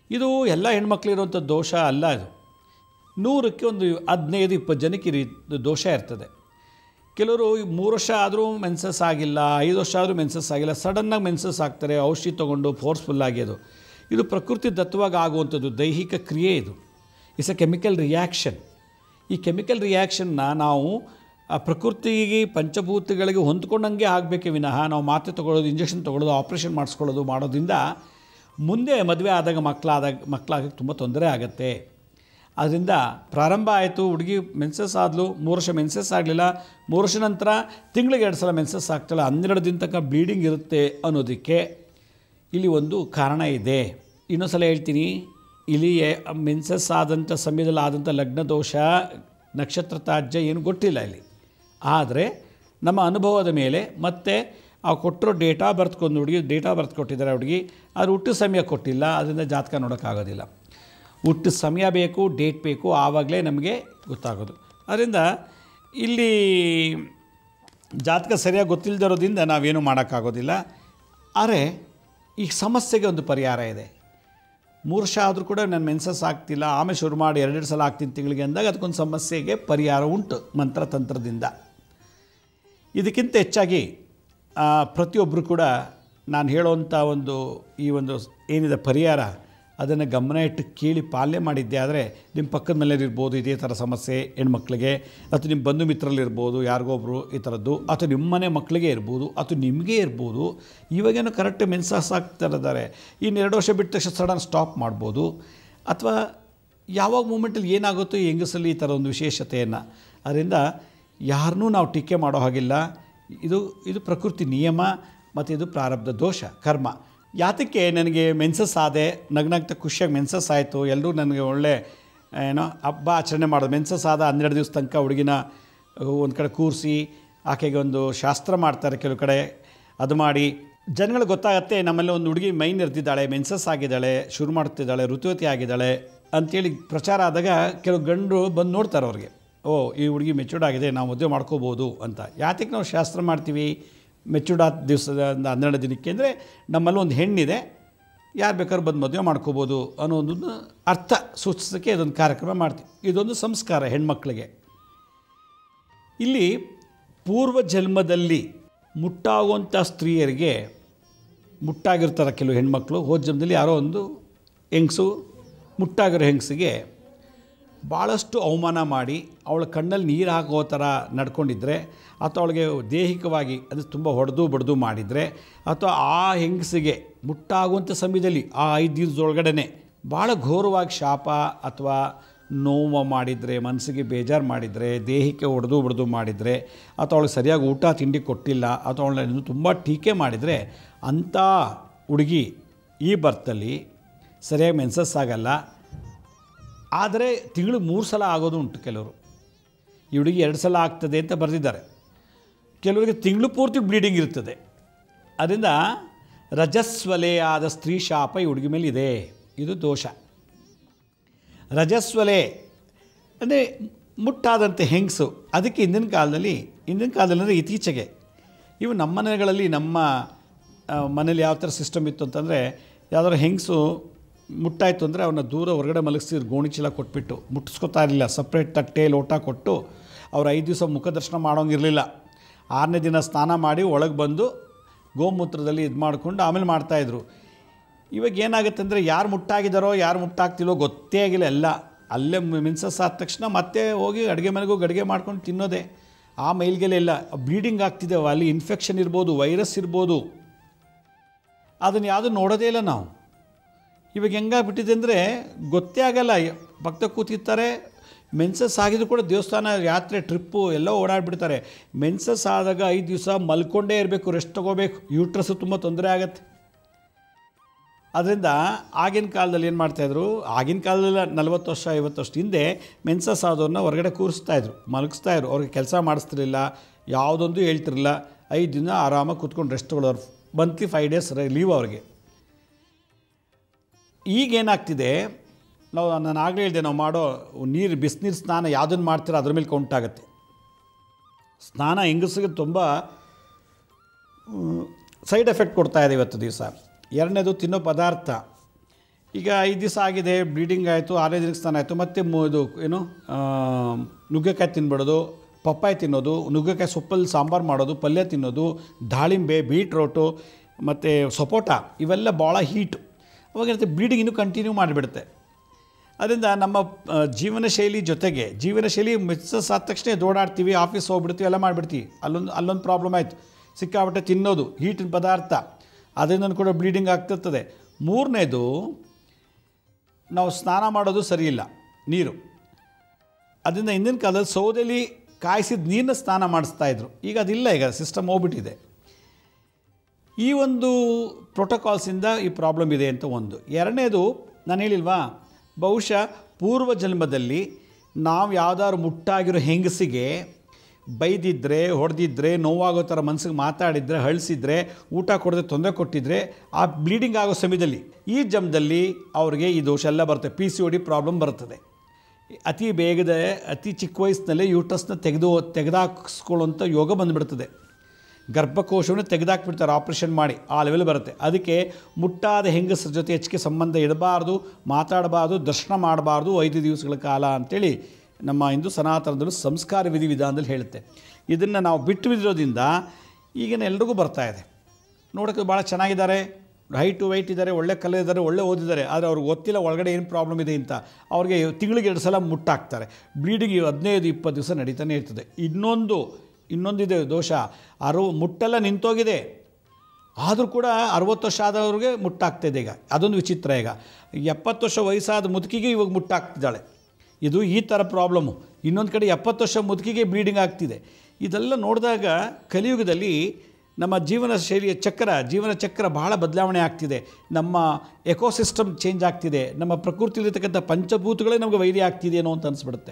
ಇದು ಎಲ್ಲ ಹೆಣ್ಮಕ್ಳಿರುವಂಥ ದೋಷ ಅಲ್ಲ. ಇದು ನೂರಕ್ಕೆ ಒಂದು ಹದಿನೈದು ಇಪ್ಪತ್ತು ಜನಕ್ಕೆ ಈ ದೋಷ ಇರ್ತದೆ. ಕೆಲವರು ಮೂರು ವರ್ಷ ಆದರೂ ಮೆನ್ಸಸ್ ಆಗಿಲ್ಲ, ಐದು ವರ್ಷ ಆದರೂ ಮೆನ್ಸಸ್ ಆಗಿಲ್ಲ, ಸಡನ್ನಾಗಿ ಮೆನ್ಸಸ್ ಆಗ್ತಾರೆ ಔಷಧಿ ತೊಗೊಂಡು ಫೋರ್ಸ್ಫುಲ್ಲಾಗಿ. ಅದು ಇದು ಪ್ರಕೃತಿ ದತ್ತವಾಗಿ ಆಗುವಂಥದ್ದು ದೈಹಿಕ ಕ್ರಿಯೆ. ಇದು ಇಟ್ಸ್ ಎ ಕೆಮಿಕಲ್ ರಿಯಾಕ್ಷನ್. ಈ ಕೆಮಿಕಲ್ ರಿಯಾಕ್ಷನ್ನ ನಾವು ಆ ಪ್ರಕೃತಿಗೆ ಪಂಚಭೂತಗಳಿಗೆ ಹೊಂದ್ಕೊಂಡಂಗೆ ಆಗಬೇಕೇ ವಿನಃ ನಾವು ಮಾತ್ರೆ ತೊಗೊಳ್ಳೋದು, ಇಂಜೆಕ್ಷನ್ ತೊಗೊಳ್ಳೋದು, ಆಪ್ರೇಷನ್ ಮಾಡಿಸ್ಕೊಳ್ಳೋದು ಮಾಡೋದ್ರಿಂದ ಮುಂದೆ ಮದುವೆ ಆದಾಗ ಮಕ್ಕಳಾದಾಗ ಮಕ್ಕಳಾಗಕ್ಕೆ ತುಂಬ ತೊಂದರೆ ಆಗುತ್ತೆ. ಆದ್ದರಿಂದ ಪ್ರಾರಂಭ ಆಯಿತು, ಹುಡುಗಿ ಮೆನ್ಸಸ್ ಆದಲು, ಮೂರು ವರ್ಷ ಮೆನ್ಸಸ್ ಆಗಲಿಲ್ಲ, ಮೂರು ವರ್ಷ ನಂತರ ತಿಂಗಳಿಗೆ ಎರಡು ಸಲ ಮೆನ್ಸಸ್ ಆಗ್ತಾಳೆ, ಹನ್ನೆರಡು ದಿನ ತನಕ ಬ್ಲೀಡಿಂಗ್ ಇರುತ್ತೆ ಅನ್ನೋದಕ್ಕೆ ಇಲ್ಲಿ ಒಂದು ಕಾರಣ ಇದೆ. ಇನ್ನೊಂದು ಸಲ ಹೇಳ್ತೀನಿ, ಇಲ್ಲಿ ಮೆನ್ಸಸ್ ಆದಂಥ ಸಮಯದಲ್ಲಿ ಆದಂಥ ಲಗ್ನ ದೋಷ, ನಕ್ಷತ್ರ ತ್ಯಾಜ್ಯ ಏನು ಗೊತ್ತಿಲ್ಲ ಇಲ್ಲಿ. ಆದರೆ ನಮ್ಮ ಅನುಭವದ ಮೇಲೆ ಮತ್ತು ಆ ಕೊಟ್ಟಿರೋ ಡೇಟಾ ಬರ್ತ್ಕೊಂಡು ಹುಡುಗಿ ಡೇಟಾ ಬರ್ತ್ ಕೊಟ್ಟಿದ್ದಾರೆ ಹುಡುಗಿ, ಅದು ಹುಟ್ಟಿದ ಸಮಯ ಕೊಟ್ಟಿಲ್ಲ, ಅದರಿಂದ ಜಾತಕ ನೋಡೋಕ್ಕಾಗೋದಿಲ್ಲ. ಹುಟ್ಟಿದ ಸಮಯ ಬೇಕು, ಡೇಟ್ ಬೇಕು, ಆವಾಗಲೇ ನಮಗೆ ಗೊತ್ತಾಗೋದು. ಅದರಿಂದ ಇಲ್ಲಿ ಜಾತಕ ಸರಿಯಾಗಿ ಗೊತ್ತಿಲ್ಲದಿರೋದ್ರಿಂದ ನಾವೇನು ಮಾಡೋಕ್ಕಾಗೋದಿಲ್ಲ. ಆದರೆ ಈ ಸಮಸ್ಯೆಗೆ ಒಂದು ಪರಿಹಾರ ಇದೆ. ಮೂರು ವರ್ಷ ಆದರೂ ಕೂಡ ನಾನು ಮೆನ್ಸಸ್ ಆಗ್ತಿಲ್ಲ, ಆಮೇಲೆ ಶುರು ಮಾಡಿ ಎರಡೆರಡು ಸಲ ಆಗ್ತೀನಿ ತಿಂಗಳಿಗೆ ಅಂದಾಗ ಅದಕ್ಕೊಂದು ಸಮಸ್ಯೆಗೆ ಪರಿಹಾರ ಉಂಟು ಮಂತ್ರತಂತ್ರದಿಂದ. ಇದಕ್ಕಿಂತ ಹೆಚ್ಚಾಗಿ ಪ್ರತಿಯೊಬ್ಬರು ಕೂಡ ನಾನು ಹೇಳುವಂಥ ಒಂದು ಈ ಒಂದು ಏನಿದೆ ಪರಿಹಾರ, ಅದನ್ನು ಗಮನ ಇಟ್ಟು ಕೇಳಿ ಪಾಲನೆ ಮಾಡಿದ್ದೆ ಆದರೆ ನಿಮ್ಮ ಪಕ್ಕದ ಮನೆಯಲ್ಲಿರ್ಬೋದು ಇದೇ ಥರ ಸಮಸ್ಯೆ ಹೆಣ್ಮಕ್ಳಿಗೆ, ಅಥವಾ ನಿಮ್ಮ ಬಂಧು ಮಿತ್ರರಲ್ಲಿರ್ಬೋದು ಯಾರಿಗೊಬ್ಬರು ಈ ಥರದ್ದು, ಅಥವಾ ನಿಮ್ಮ ಮನೆ ಮಕ್ಕಳಿಗೆ ಇರ್ಬೋದು, ಅಥವಾ ನಿಮಗೇ ಇರ್ಬೋದು. ಇವಾಗೇನೋ ಕರೆಕ್ಟ್ ಮೆನ್ಸಸ್ ಆಗ್ತಿದ್ದಾರೆ, ಇನ್ನು ಎರಡು ವರ್ಷ ಬಿಟ್ಟ ತಕ್ಷಣ ಸಡನ್ ಸ್ಟಾಪ್ ಮಾಡ್ಬೋದು. ಅಥವಾ ಯಾವಾಗ ಮೂಮೆಂಟಲ್ಲಿ ಏನಾಗುತ್ತೋ ಈ ಹೆಂಗಸಲ್ಲಿ ಈ ಥರ ಒಂದು ವಿಶೇಷತೆಯನ್ನು. ಅದರಿಂದ ಯಾರನ್ನೂ ನಾವು ಟೀಕೆ ಮಾಡೋ ಹಾಗಿಲ್ಲ. ಇದು ಇದು ಪ್ರಕೃತಿ ನಿಯಮ ಮತ್ತು ಇದು ಪ್ರಾರಬ್ಧ ದೋಷ ಕರ್ಮ. ಯಾತಕ್ಕೆ ನನಗೆ ಮೆನ್ಸಸ್ ಆದೆ, ನಗ್ನಗ್ತಾ ಖುಷಿಯಾಗಿ ಮೆನ್ಸಸ್ ಆಯಿತು, ಎಲ್ಲರೂ ನನಗೆ ಒಳ್ಳೆ ಏನೋ ಹಬ್ಬ ಆಚರಣೆ ಮಾಡೋದು. ಮೆನ್ಸಸ್ ಆದ ಹನ್ನೆರಡು ದಿವಸ ತನಕ ಹುಡುಗಿನ ಒಂದು ಕಡೆ ಕೂರಿಸಿ ಆಕೆಗೆ ಒಂದು ಶಾಸ್ತ್ರ ಮಾಡ್ತಾರೆ ಕೆಲವು ಕಡೆ. ಅದು ಮಾಡಿ ಜನಗಳಿಗೆ ಗೊತ್ತಾಗತ್ತೆ ನಮ್ಮಲ್ಲಿ ಒಂದು ಹುಡುಗಿ ಮೈನ್ ಇರ್ತಿದ್ದಾಳೆ, ಮೆನ್ಸಸ್ ಆಗಿದ್ದಾಳೆ, ಶುರು ಮಾಡ್ತಿದ್ದಾಳೆ, ಋತುವತಿ ಆಗಿದ್ದಾಳೆ ಅಂಥೇಳಿ ಪ್ರಚಾರ ಆದಾಗ ಕೆಲವು ಗಂಡು ಬಂದು ನೋಡ್ತಾರೆ ಅವ್ರಿಗೆ, ಓ ಈ ಹುಡುಗಿ ಮೆಚೂರ್ಡ್ ಆಗಿದೆ, ನಾವು ಮದುವೆ ಮಾಡ್ಕೋಬೋದು ಅಂತ. ಯಾತಕ್ಕೆ ನಾವು ಶಾಸ್ತ್ರ ಮಾಡ್ತೀವಿ ಮೆಚೂರ್ಡ್ ಆದ ದಿವಸದ ಹನ್ನೆರಡು ದಿನಕ್ಕೆ ಅಂದರೆ ನಮ್ಮಲ್ಲಿ ಒಂದು ಹೆಣ್ಣಿದೆ, ಯಾರು ಬೇಕಾದ್ರೂ ಬಂದು ಮದುವೆ ಮಾಡ್ಕೋಬೋದು ಅನ್ನೋ ಒಂದು ಅರ್ಥ ಸೂಚಿಸೋಕ್ಕೆ ಇದೊಂದು ಕಾರ್ಯಕ್ರಮ ಮಾಡ್ತೀವಿ. ಇದೊಂದು ಸಂಸ್ಕಾರ ಹೆಣ್ಮಕ್ಳಿಗೆ. ಇಲ್ಲಿ ಪೂರ್ವ ಜನ್ಮದಲ್ಲಿ ಮುಟ್ಟಾಗುವಂಥ ಸ್ತ್ರೀಯರಿಗೆ ಮುಟ್ಟಾಗಿರ್ತಾರೆ ಕೆಲವು ಹೆಣ್ಮಕ್ಳು. ಹೋದ ಜನ್ಮದಲ್ಲಿ ಯಾರೋ ಒಂದು ಹೆಂಗಸು ಮುಟ್ಟಾಗಿರೋ ಹೆಂಗಸಿಗೆ ಭಾಳಷ್ಟು ಅವಮಾನ ಮಾಡಿ ಅವಳ ಕಣ್ಣಲ್ಲಿ ನೀರು ಹಾಕೋ ಥರ ನಡ್ಕೊಂಡಿದ್ರೆ, ಅಥವಾ ಅವಳಿಗೆ ದೈಹಿಕವಾಗಿ ಅದು ತುಂಬ ಹೊಡೆದು ಬಡ್ದು ಮಾಡಿದರೆ, ಅಥವಾ ಆ ಹೆಂಗಸಿಗೆ ಮುಟ್ಟಾಗುವಂಥ ಸಮಯದಲ್ಲಿ ಆ ಐದು ದಿವಸದೊಳಗಡೆ ಭಾಳ ಘೋರವಾಗಿ ಶಾಪ ಅಥವಾ ನೋವು ಮಾಡಿದರೆ, ಮನಸ್ಸಿಗೆ ಬೇಜಾರು ಮಾಡಿದರೆ, ದೇಹಕ್ಕೆ ಹೊಡೆದು ಬಡ್ದು ಮಾಡಿದರೆ, ಅಥವಾ ಅವಳಿಗೆ ಸರಿಯಾಗಿ ಊಟ ತಿಂಡಿ ಕೊಟ್ಟಿಲ್ಲ, ಅಥವಾ ಅವಳನ್ನ ತುಂಬ ಟೀಕೆ ಮಾಡಿದರೆ, ಅಂಥ ಹುಡುಗಿ ಈ ಬರ್ತಲ್ಲಿ ಸರಿಯಾಗಿ ಮೆನ್ಸಸ್ ಆಗಲ್ಲ. ಆದರೆ ತಿಂಗಳು ಮೂರು ಸಲ ಆಗೋದು ಉಂಟು. ಕೆಲವರು ಈ ಹುಡುಗಿ ಎರಡು ಸಲ ಆಗ್ತದೆ ಅಂತ ಬರೆದಿದ್ದಾರೆ. ಕೆಲವರಿಗೆ ತಿಂಗಳು ಪೂರ್ತಿ ಬ್ಲೀಡಿಂಗ್ ಇರ್ತದೆ. ಅದರಿಂದ ರಜಸ್ವಲೆ ಆದ ಸ್ತ್ರೀ ಶಾಪ ಈ ಹುಡುಗಿ ಮೇಲೆ ಇದೆ. ಇದು ದೋಷ. ರಜಸ್ವಲೆ ಅಂದರೆ ಮುಟ್ಟಾದಂತೆ ಹೆಂಗಸು. ಅದಕ್ಕೆ ಹಿಂದಿನ ಕಾಲದಲ್ಲಿ ಹಿಂದಿನ ಕಾಲದಲ್ಲಿ ಅಂದರೆ ಇತ್ತೀಚೆಗೆ ಇವು ನಮ್ಮ ಮನೆಗಳಲ್ಲಿ ನಮ್ಮ ಮನೇಲಿ ಯಾವ ಥರ ಸಿಸ್ಟಮ್ ಇತ್ತು ಅಂತಂದರೆ, ಯಾವುದಾದ್ರು ಹೆಂಗಸು ಮುಟ್ಟಾಯಿತು ಅಂದರೆ ಅವನ್ನ ದೂರ ಹೊರಗಡೆ ಮಲಗಿಸಿ ಗೋಣಿಚೀಲ ಕೊಟ್ಬಿಟ್ಟು ಮುಟ್ಟಿಸ್ಕೊತಾ ಇರಲಿಲ್ಲ. ಸಪ್ರೇಟ್ ತಟ್ಟೆ ಲೋಟ ಕೊಟ್ಟು ಅವ್ರು ಐದು ದಿವಸ ಮುಖದರ್ಶನ ಮಾಡೋಂಗಿರಲಿಲ್ಲ. ಆರನೇ ದಿನ ಸ್ನಾನ ಮಾಡಿ ಒಳಗೆ ಬಂದು ಗೋಮೂತ್ರದಲ್ಲಿ ಇದು ಮಾಡಿಕೊಂಡು ಆಮೇಲೆ ಮಾಡ್ತಾಯಿದ್ರು. ಇವಾಗ ಏನಾಗುತ್ತೆ ಅಂದರೆ ಯಾರು ಮುಟ್ಟಾಗಿದ್ದಾರೋ ಯಾರು ಮುಟ್ಟಾಗ್ತಿಲ್ಲೋ ಗೊತ್ತೇ ಆಗಿಲ್ಲ. ಎಲ್ಲ ಅಲ್ಲೇ ಮೆನ್ಸಸ್ ಆದ ತಕ್ಷಣ ಮತ್ತೆ ಹೋಗಿ ಅಡುಗೆ ಮನೆಗೆ ಹೋಗಿ ಅಡುಗೆ ಮಾಡ್ಕೊಂಡು ತಿನ್ನೋದೆ. ಆ ಮೈಲ್ಗೆಲೆ ಇಲ್ಲ ಬ್ಲೀಡಿಂಗ್ ಆಗ್ತಿದೆ, ಅಲ್ಲಿ ಇನ್ಫೆಕ್ಷನ್ ಇರ್ಬೋದು, ವೈರಸ್ ಇರ್ಬೋದು, ಅದನ್ನು ಯಾವುದೂ ನೋಡೋದೇ ಇಲ್ಲ ನಾವು. ಇವಾಗ ಹೆಂಗಾಗ್ಬಿಟ್ಟಿದೆ ಅಂದರೆ ಗೊತ್ತೇ ಆಗಲ್ಲ. ಭಕ್ತ ಕೂತಿರ್ತಾರೆ, ಮೆನ್ಸಸ್ ಆಗಿದ್ರು ಕೂಡ ದೇವಸ್ಥಾನ ಯಾತ್ರೆ ಟ್ರಿಪ್ಪು ಎಲ್ಲ ಓಡಾಡ್ಬಿಡ್ತಾರೆ. ಮೆನ್ಸಸ್ ಆದಾಗ ಐದು ದಿವಸ ಮಲ್ಕೊಂಡೇ ಇರಬೇಕು, ರೆಸ್ಟ್ ತೊಗೋಬೇಕು, ಯೂಟ್ರಸ್ಸು ತುಂಬ ತೊಂದರೆ ಆಗುತ್ತೆ. ಅದರಿಂದ ಆಗಿನ ಕಾಲದಲ್ಲಿ ಏನು ಮಾಡ್ತಾಯಿದ್ರು, ಆಗಿನ ಕಾಲದಲ್ಲಿ ನಲ್ವತ್ತು ವರ್ಷ ಐವತ್ತು ವರ್ಷದ ಹಿಂದೆ ಮೆನ್ಸಸ್ ಆದವ್ರನ್ನ ಹೊರಗಡೆ ಕೂರಿಸ್ತಾಯಿದ್ರು, ಮಲಗಿಸ್ತಾಯಿದ್ರು. ಅವ್ರಿಗೆ ಕೆಲಸ ಮಾಡಿಸ್ತಿರಲಿಲ್ಲ, ಯಾವುದೊಂದು ಹೇಳ್ತಿರಲಿಲ್ಲ. ಐದು ದಿನ ಆರಾಮಾಗಿ ಕೂತ್ಕೊಂಡು ರೆಸ್ಟ್ ತೊಗೊಳ್ಳೋರು. ಮಂತ್ಲಿ ಫೈವ್ ಡೇಸ್ ಲೀವ್ ಅವ್ರಿಗೆ. ಈಗೇನಾಗ್ತಿದೆ, ನಾವು ನಾನು ಆಗಲೇ ಹೇಳಿದೆ, ನಾವು ಮಾಡೋ ನೀರು ಬಿಸಿನೀರು ಸ್ನಾನ ಯಾವುದನ್ನು ಮಾಡ್ತೀರೋ ಅದ್ರ ಮೇಲೆ ಕೌಂಟ್ ಆಗುತ್ತೆ. ಸ್ನಾನ ಹೆಂಗಸಿಗೆ ತುಂಬ ಸೈಡ್ ಎಫೆಕ್ಟ್ ಕೊಡ್ತಾಯಿದೆ ಇವತ್ತು ದಿವಸ. ಎರಡನೇದು ತಿನ್ನೋ ಪದಾರ್ಥ. ಈಗ ಐದು ದಿವಸ ಆಗಿದೆ, ಬ್ಲೀಡಿಂಗ್ ಆಯಿತು, ಆರನೇ ದಿನಕ್ಕೆ ಸ್ನಾನ ಆಯಿತು, ಮತ್ತು ಇದು ಏನು ನುಗ್ಗೆಕಾಯಿ ತಿನ್ಬಿಡೋದು, ಪಪ್ಪಾಯಿ ತಿನ್ನೋದು, ನುಗ್ಗೆಕಾಯಿ ಸೊಪ್ಪಲ್ಲಿ ಸಾಂಬಾರು ಮಾಡೋದು, ಪಲ್ಯ ತಿನ್ನೋದು, ದಾಳಿಂಬೆ, ಬೀಟ್ರೋಟು ಮತ್ತು ಸಪೋಟ ಇವೆಲ್ಲ ಭಾಳ ಹೀಟು. ಅವಾಗಿರುತ್ತೆ ಬ್ಲೀಡಿಂಗ್ ಇನ್ನೂ ಕಂಟಿನ್ಯೂ ಮಾಡಿಬಿಡುತ್ತೆ. ಅದರಿಂದ ನಮ್ಮ ಜೀವನ ಶೈಲಿ ಜೊತೆಗೆ ಜೀವನ ಶೈಲಿ ಮಿಕ್ಸಸ್ ಆದ ತಕ್ಷಣ ದೋಡಾಡ್ತೀವಿ, ಆಫೀಸ್ ಹೋಗ್ಬಿಡ್ತೀವಿ, ಎಲ್ಲ ಮಾಡಿಬಿಡ್ತೀವಿ. ಅಲ್ಲೊಂದು ಅಲ್ಲೊಂದು ಪ್ರಾಬ್ಲಮ್ ಆಯಿತು. ಸಿಕ್ಕಾಪಟ್ಟೆ ತಿನ್ನೋದು, ಹೀಟಿನ ಪದಾರ್ಥ, ಅದರಿಂದ ಕೂಡ ಬ್ಲೀಡಿಂಗ್ ಆಗ್ತಿರ್ತದೆ. ಮೂರನೇದು, ನಾವು ಸ್ನಾನ ಮಾಡೋದು ಸರಿಯಿಲ್ಲ, ನೀರು. ಅದರಿಂದ ಹಿಂದಿನ ಕಾಲದಲ್ಲಿ ಸೌದೆಲಿ ಕಾಯಿಸಿದ ನೀರನ್ನ ಸ್ನಾನ ಮಾಡಿಸ್ತಾಯಿದ್ರು. ಈಗ ಅದಿಲ್ಲ, ಈಗ ಸಿಸ್ಟಮ್ ಹೋಗ್ಬಿಟ್ಟಿದೆ. ಈ ಒಂದು ಪ್ರೋಟೋಕಾಲ್ಸಿಂದ ಈ ಪ್ರಾಬ್ಲಮ್ ಇದೆ ಅಂತ ಒಂದು. ಎರಡನೇದು, ನಾನು ಹೇಳಿಲ್ವಾ, ಬಹುಶಃ ಪೂರ್ವ ಜನ್ಮದಲ್ಲಿ ನಾವು ಯಾವುದಾದ್ರು ಮುಟ್ಟಾಗಿರೋ ಹೆಂಗಸಿಗೆ ಬೈದಿದ್ದರೆ, ಹೊಡೆದಿದ್ದರೆ, ನೋವಾಗೋ ಥರ ಮನಸ್ಸಿಗೆ ಮಾತಾಡಿದರೆ, ಅಳಿಸಿದ್ರೆ, ಊಟ ಕೊಡದೆ ತೊಂದರೆ ಕೊಟ್ಟಿದ್ದರೆ, ಆ ಬ್ಲೀಡಿಂಗ್ ಆಗೋ ಸಮಯದಲ್ಲಿ ಈ ಜನ್ಮದಲ್ಲಿ ಅವ್ರಿಗೆ ಈ ದೋಷ ಎಲ್ಲ ಬರುತ್ತೆ. P C O D problem ಬರ್ತದೆ. ಅತಿ ಬೇಗದ ಅತಿ ಚಿಕ್ಕ ವಯಸ್ಸಿನಲ್ಲೇ ಯೂಟ್ರಸ್ನ ತೆಗೆದು ತೆಗೆದಾಕಿಸ್ಕೊಳ್ಳೋಂಥ ಯೋಗ ಬಂದುಬಿಡ್ತದೆ. ಗರ್ಭಕೋಶವನ್ನು ತೆಗೆದಾಕ್ಬಿಡ್ತಾರೆ ಆಪ್ರೇಷನ್ ಮಾಡಿ, ಆ ಲೆವೆಲ್ ಬರುತ್ತೆ. ಅದಕ್ಕೆ ಮುಟ್ಟಾದ ಹೆಂಗಸರ ಜೊತೆ ಹೆಚ್ಚಿಗೆ ಸಂಬಂಧ ಇಡಬಾರ್ದು, ಮಾತಾಡಬಾರ್ದು, ದರ್ಶನ ಮಾಡಬಾರ್ದು ಐದು ದಿವಸಗಳ ಕಾಲ ಅಂಥೇಳಿ ನಮ್ಮ ಹಿಂದೂ ಸನಾತನದಲ್ಲೂ ಸಂಸ್ಕಾರ ವಿಧಿವಿಧಾನದಲ್ಲಿ ಹೇಳುತ್ತೆ. ಇದನ್ನು ನಾವು ಬಿಟ್ಟು ಬಿದ್ದಿರೋದ್ರಿಂದ ಈಗಿನ ಎಲ್ರಿಗೂ ಬರ್ತಾಯಿದೆ. ನೋಡೋಕ್ಕೆ ಭಾಳ ಚೆನ್ನಾಗಿದ್ದಾರೆ, ಹೈಟು ವೈಟ್ ಇದ್ದಾರೆ, ಒಳ್ಳೆ ಕಲರ್ ಇದ್ದಾರೆ, ಒಳ್ಳೆ ಓದಿದ್ದಾರೆ, ಆದರೆ ಅವ್ರಿಗೆ ಗೊತ್ತಿಲ್ಲ ಒಳಗಡೆ ಏನು ಪ್ರಾಬ್ಲಮ್ ಇದೆ ಅಂತ. ಅವ್ರಿಗೆ ತಿಂಗಳಿಗೆ ಎರಡು ಸಲ ಮುಟ್ಟಾಕ್ತಾರೆ. ಬ್ಲೀಡಿಂಗ್ ಹದಿನೈದು ಇಪ್ಪತ್ತು ದಿವಸ ನಡೀತಾನೆ ಇರ್ತದೆ. ಇನ್ನೊಂದು ಇನ್ನೊಂದಿದೆ ದೋಷ, ಅರವ ಮುಟ್ಟೆಲ್ಲ ನಿಂತೋಗಿದೆ, ಆದರೂ ಕೂಡ ಅರುವತ್ತು ವರ್ಷ ಆದವ್ರಿಗೆ ಮುಟ್ಟಾಗ್ತಾಯಿದೆ. ಈಗ ಅದೊಂದು ವಿಚಿತ್ರ. ಈಗ ಎಪ್ಪತ್ತು ವರ್ಷ ವಯಸ್ಸಾದ ಮುದುಕಿಗೆ ಇವಾಗ ಮುಟ್ಟಾಗ್ತಿದ್ದಾಳೆ. ಇದು ಈ ಥರ ಪ್ರಾಬ್ಲಮ್ಮು. ಇನ್ನೊಂದು ಕಡೆ ಎಪ್ಪತ್ತು ವರ್ಷ ಮುದುಕಿಗೆ ಬ್ಲೀಡಿಂಗ್ ಆಗ್ತಿದೆ. ಇದೆಲ್ಲ ನೋಡಿದಾಗ ಕಲಿಯುಗದಲ್ಲಿ ನಮ್ಮ ಜೀವನ ಶೈಲಿಯ ಚಕ್ರ ಜೀವನ ಚಕ್ರ ಬಹಳ ಬದಲಾವಣೆ ಆಗ್ತಿದೆ. ನಮ್ಮ ಎಕೋಸಿಸ್ಟಮ್ ಚೇಂಜ್ ಆಗ್ತಿದೆ. ನಮ್ಮ ಪ್ರಕೃತಿಯಲ್ಲಿರ್ತಕ್ಕಂಥ ಪಂಚಭೂತಗಳೇ ನಮಗೆ ವೈರ್ಯ ಆಗ್ತಿದೆ ಏನೋ ಅಂತ ಅನಿಸ್ಬಿಡುತ್ತೆ.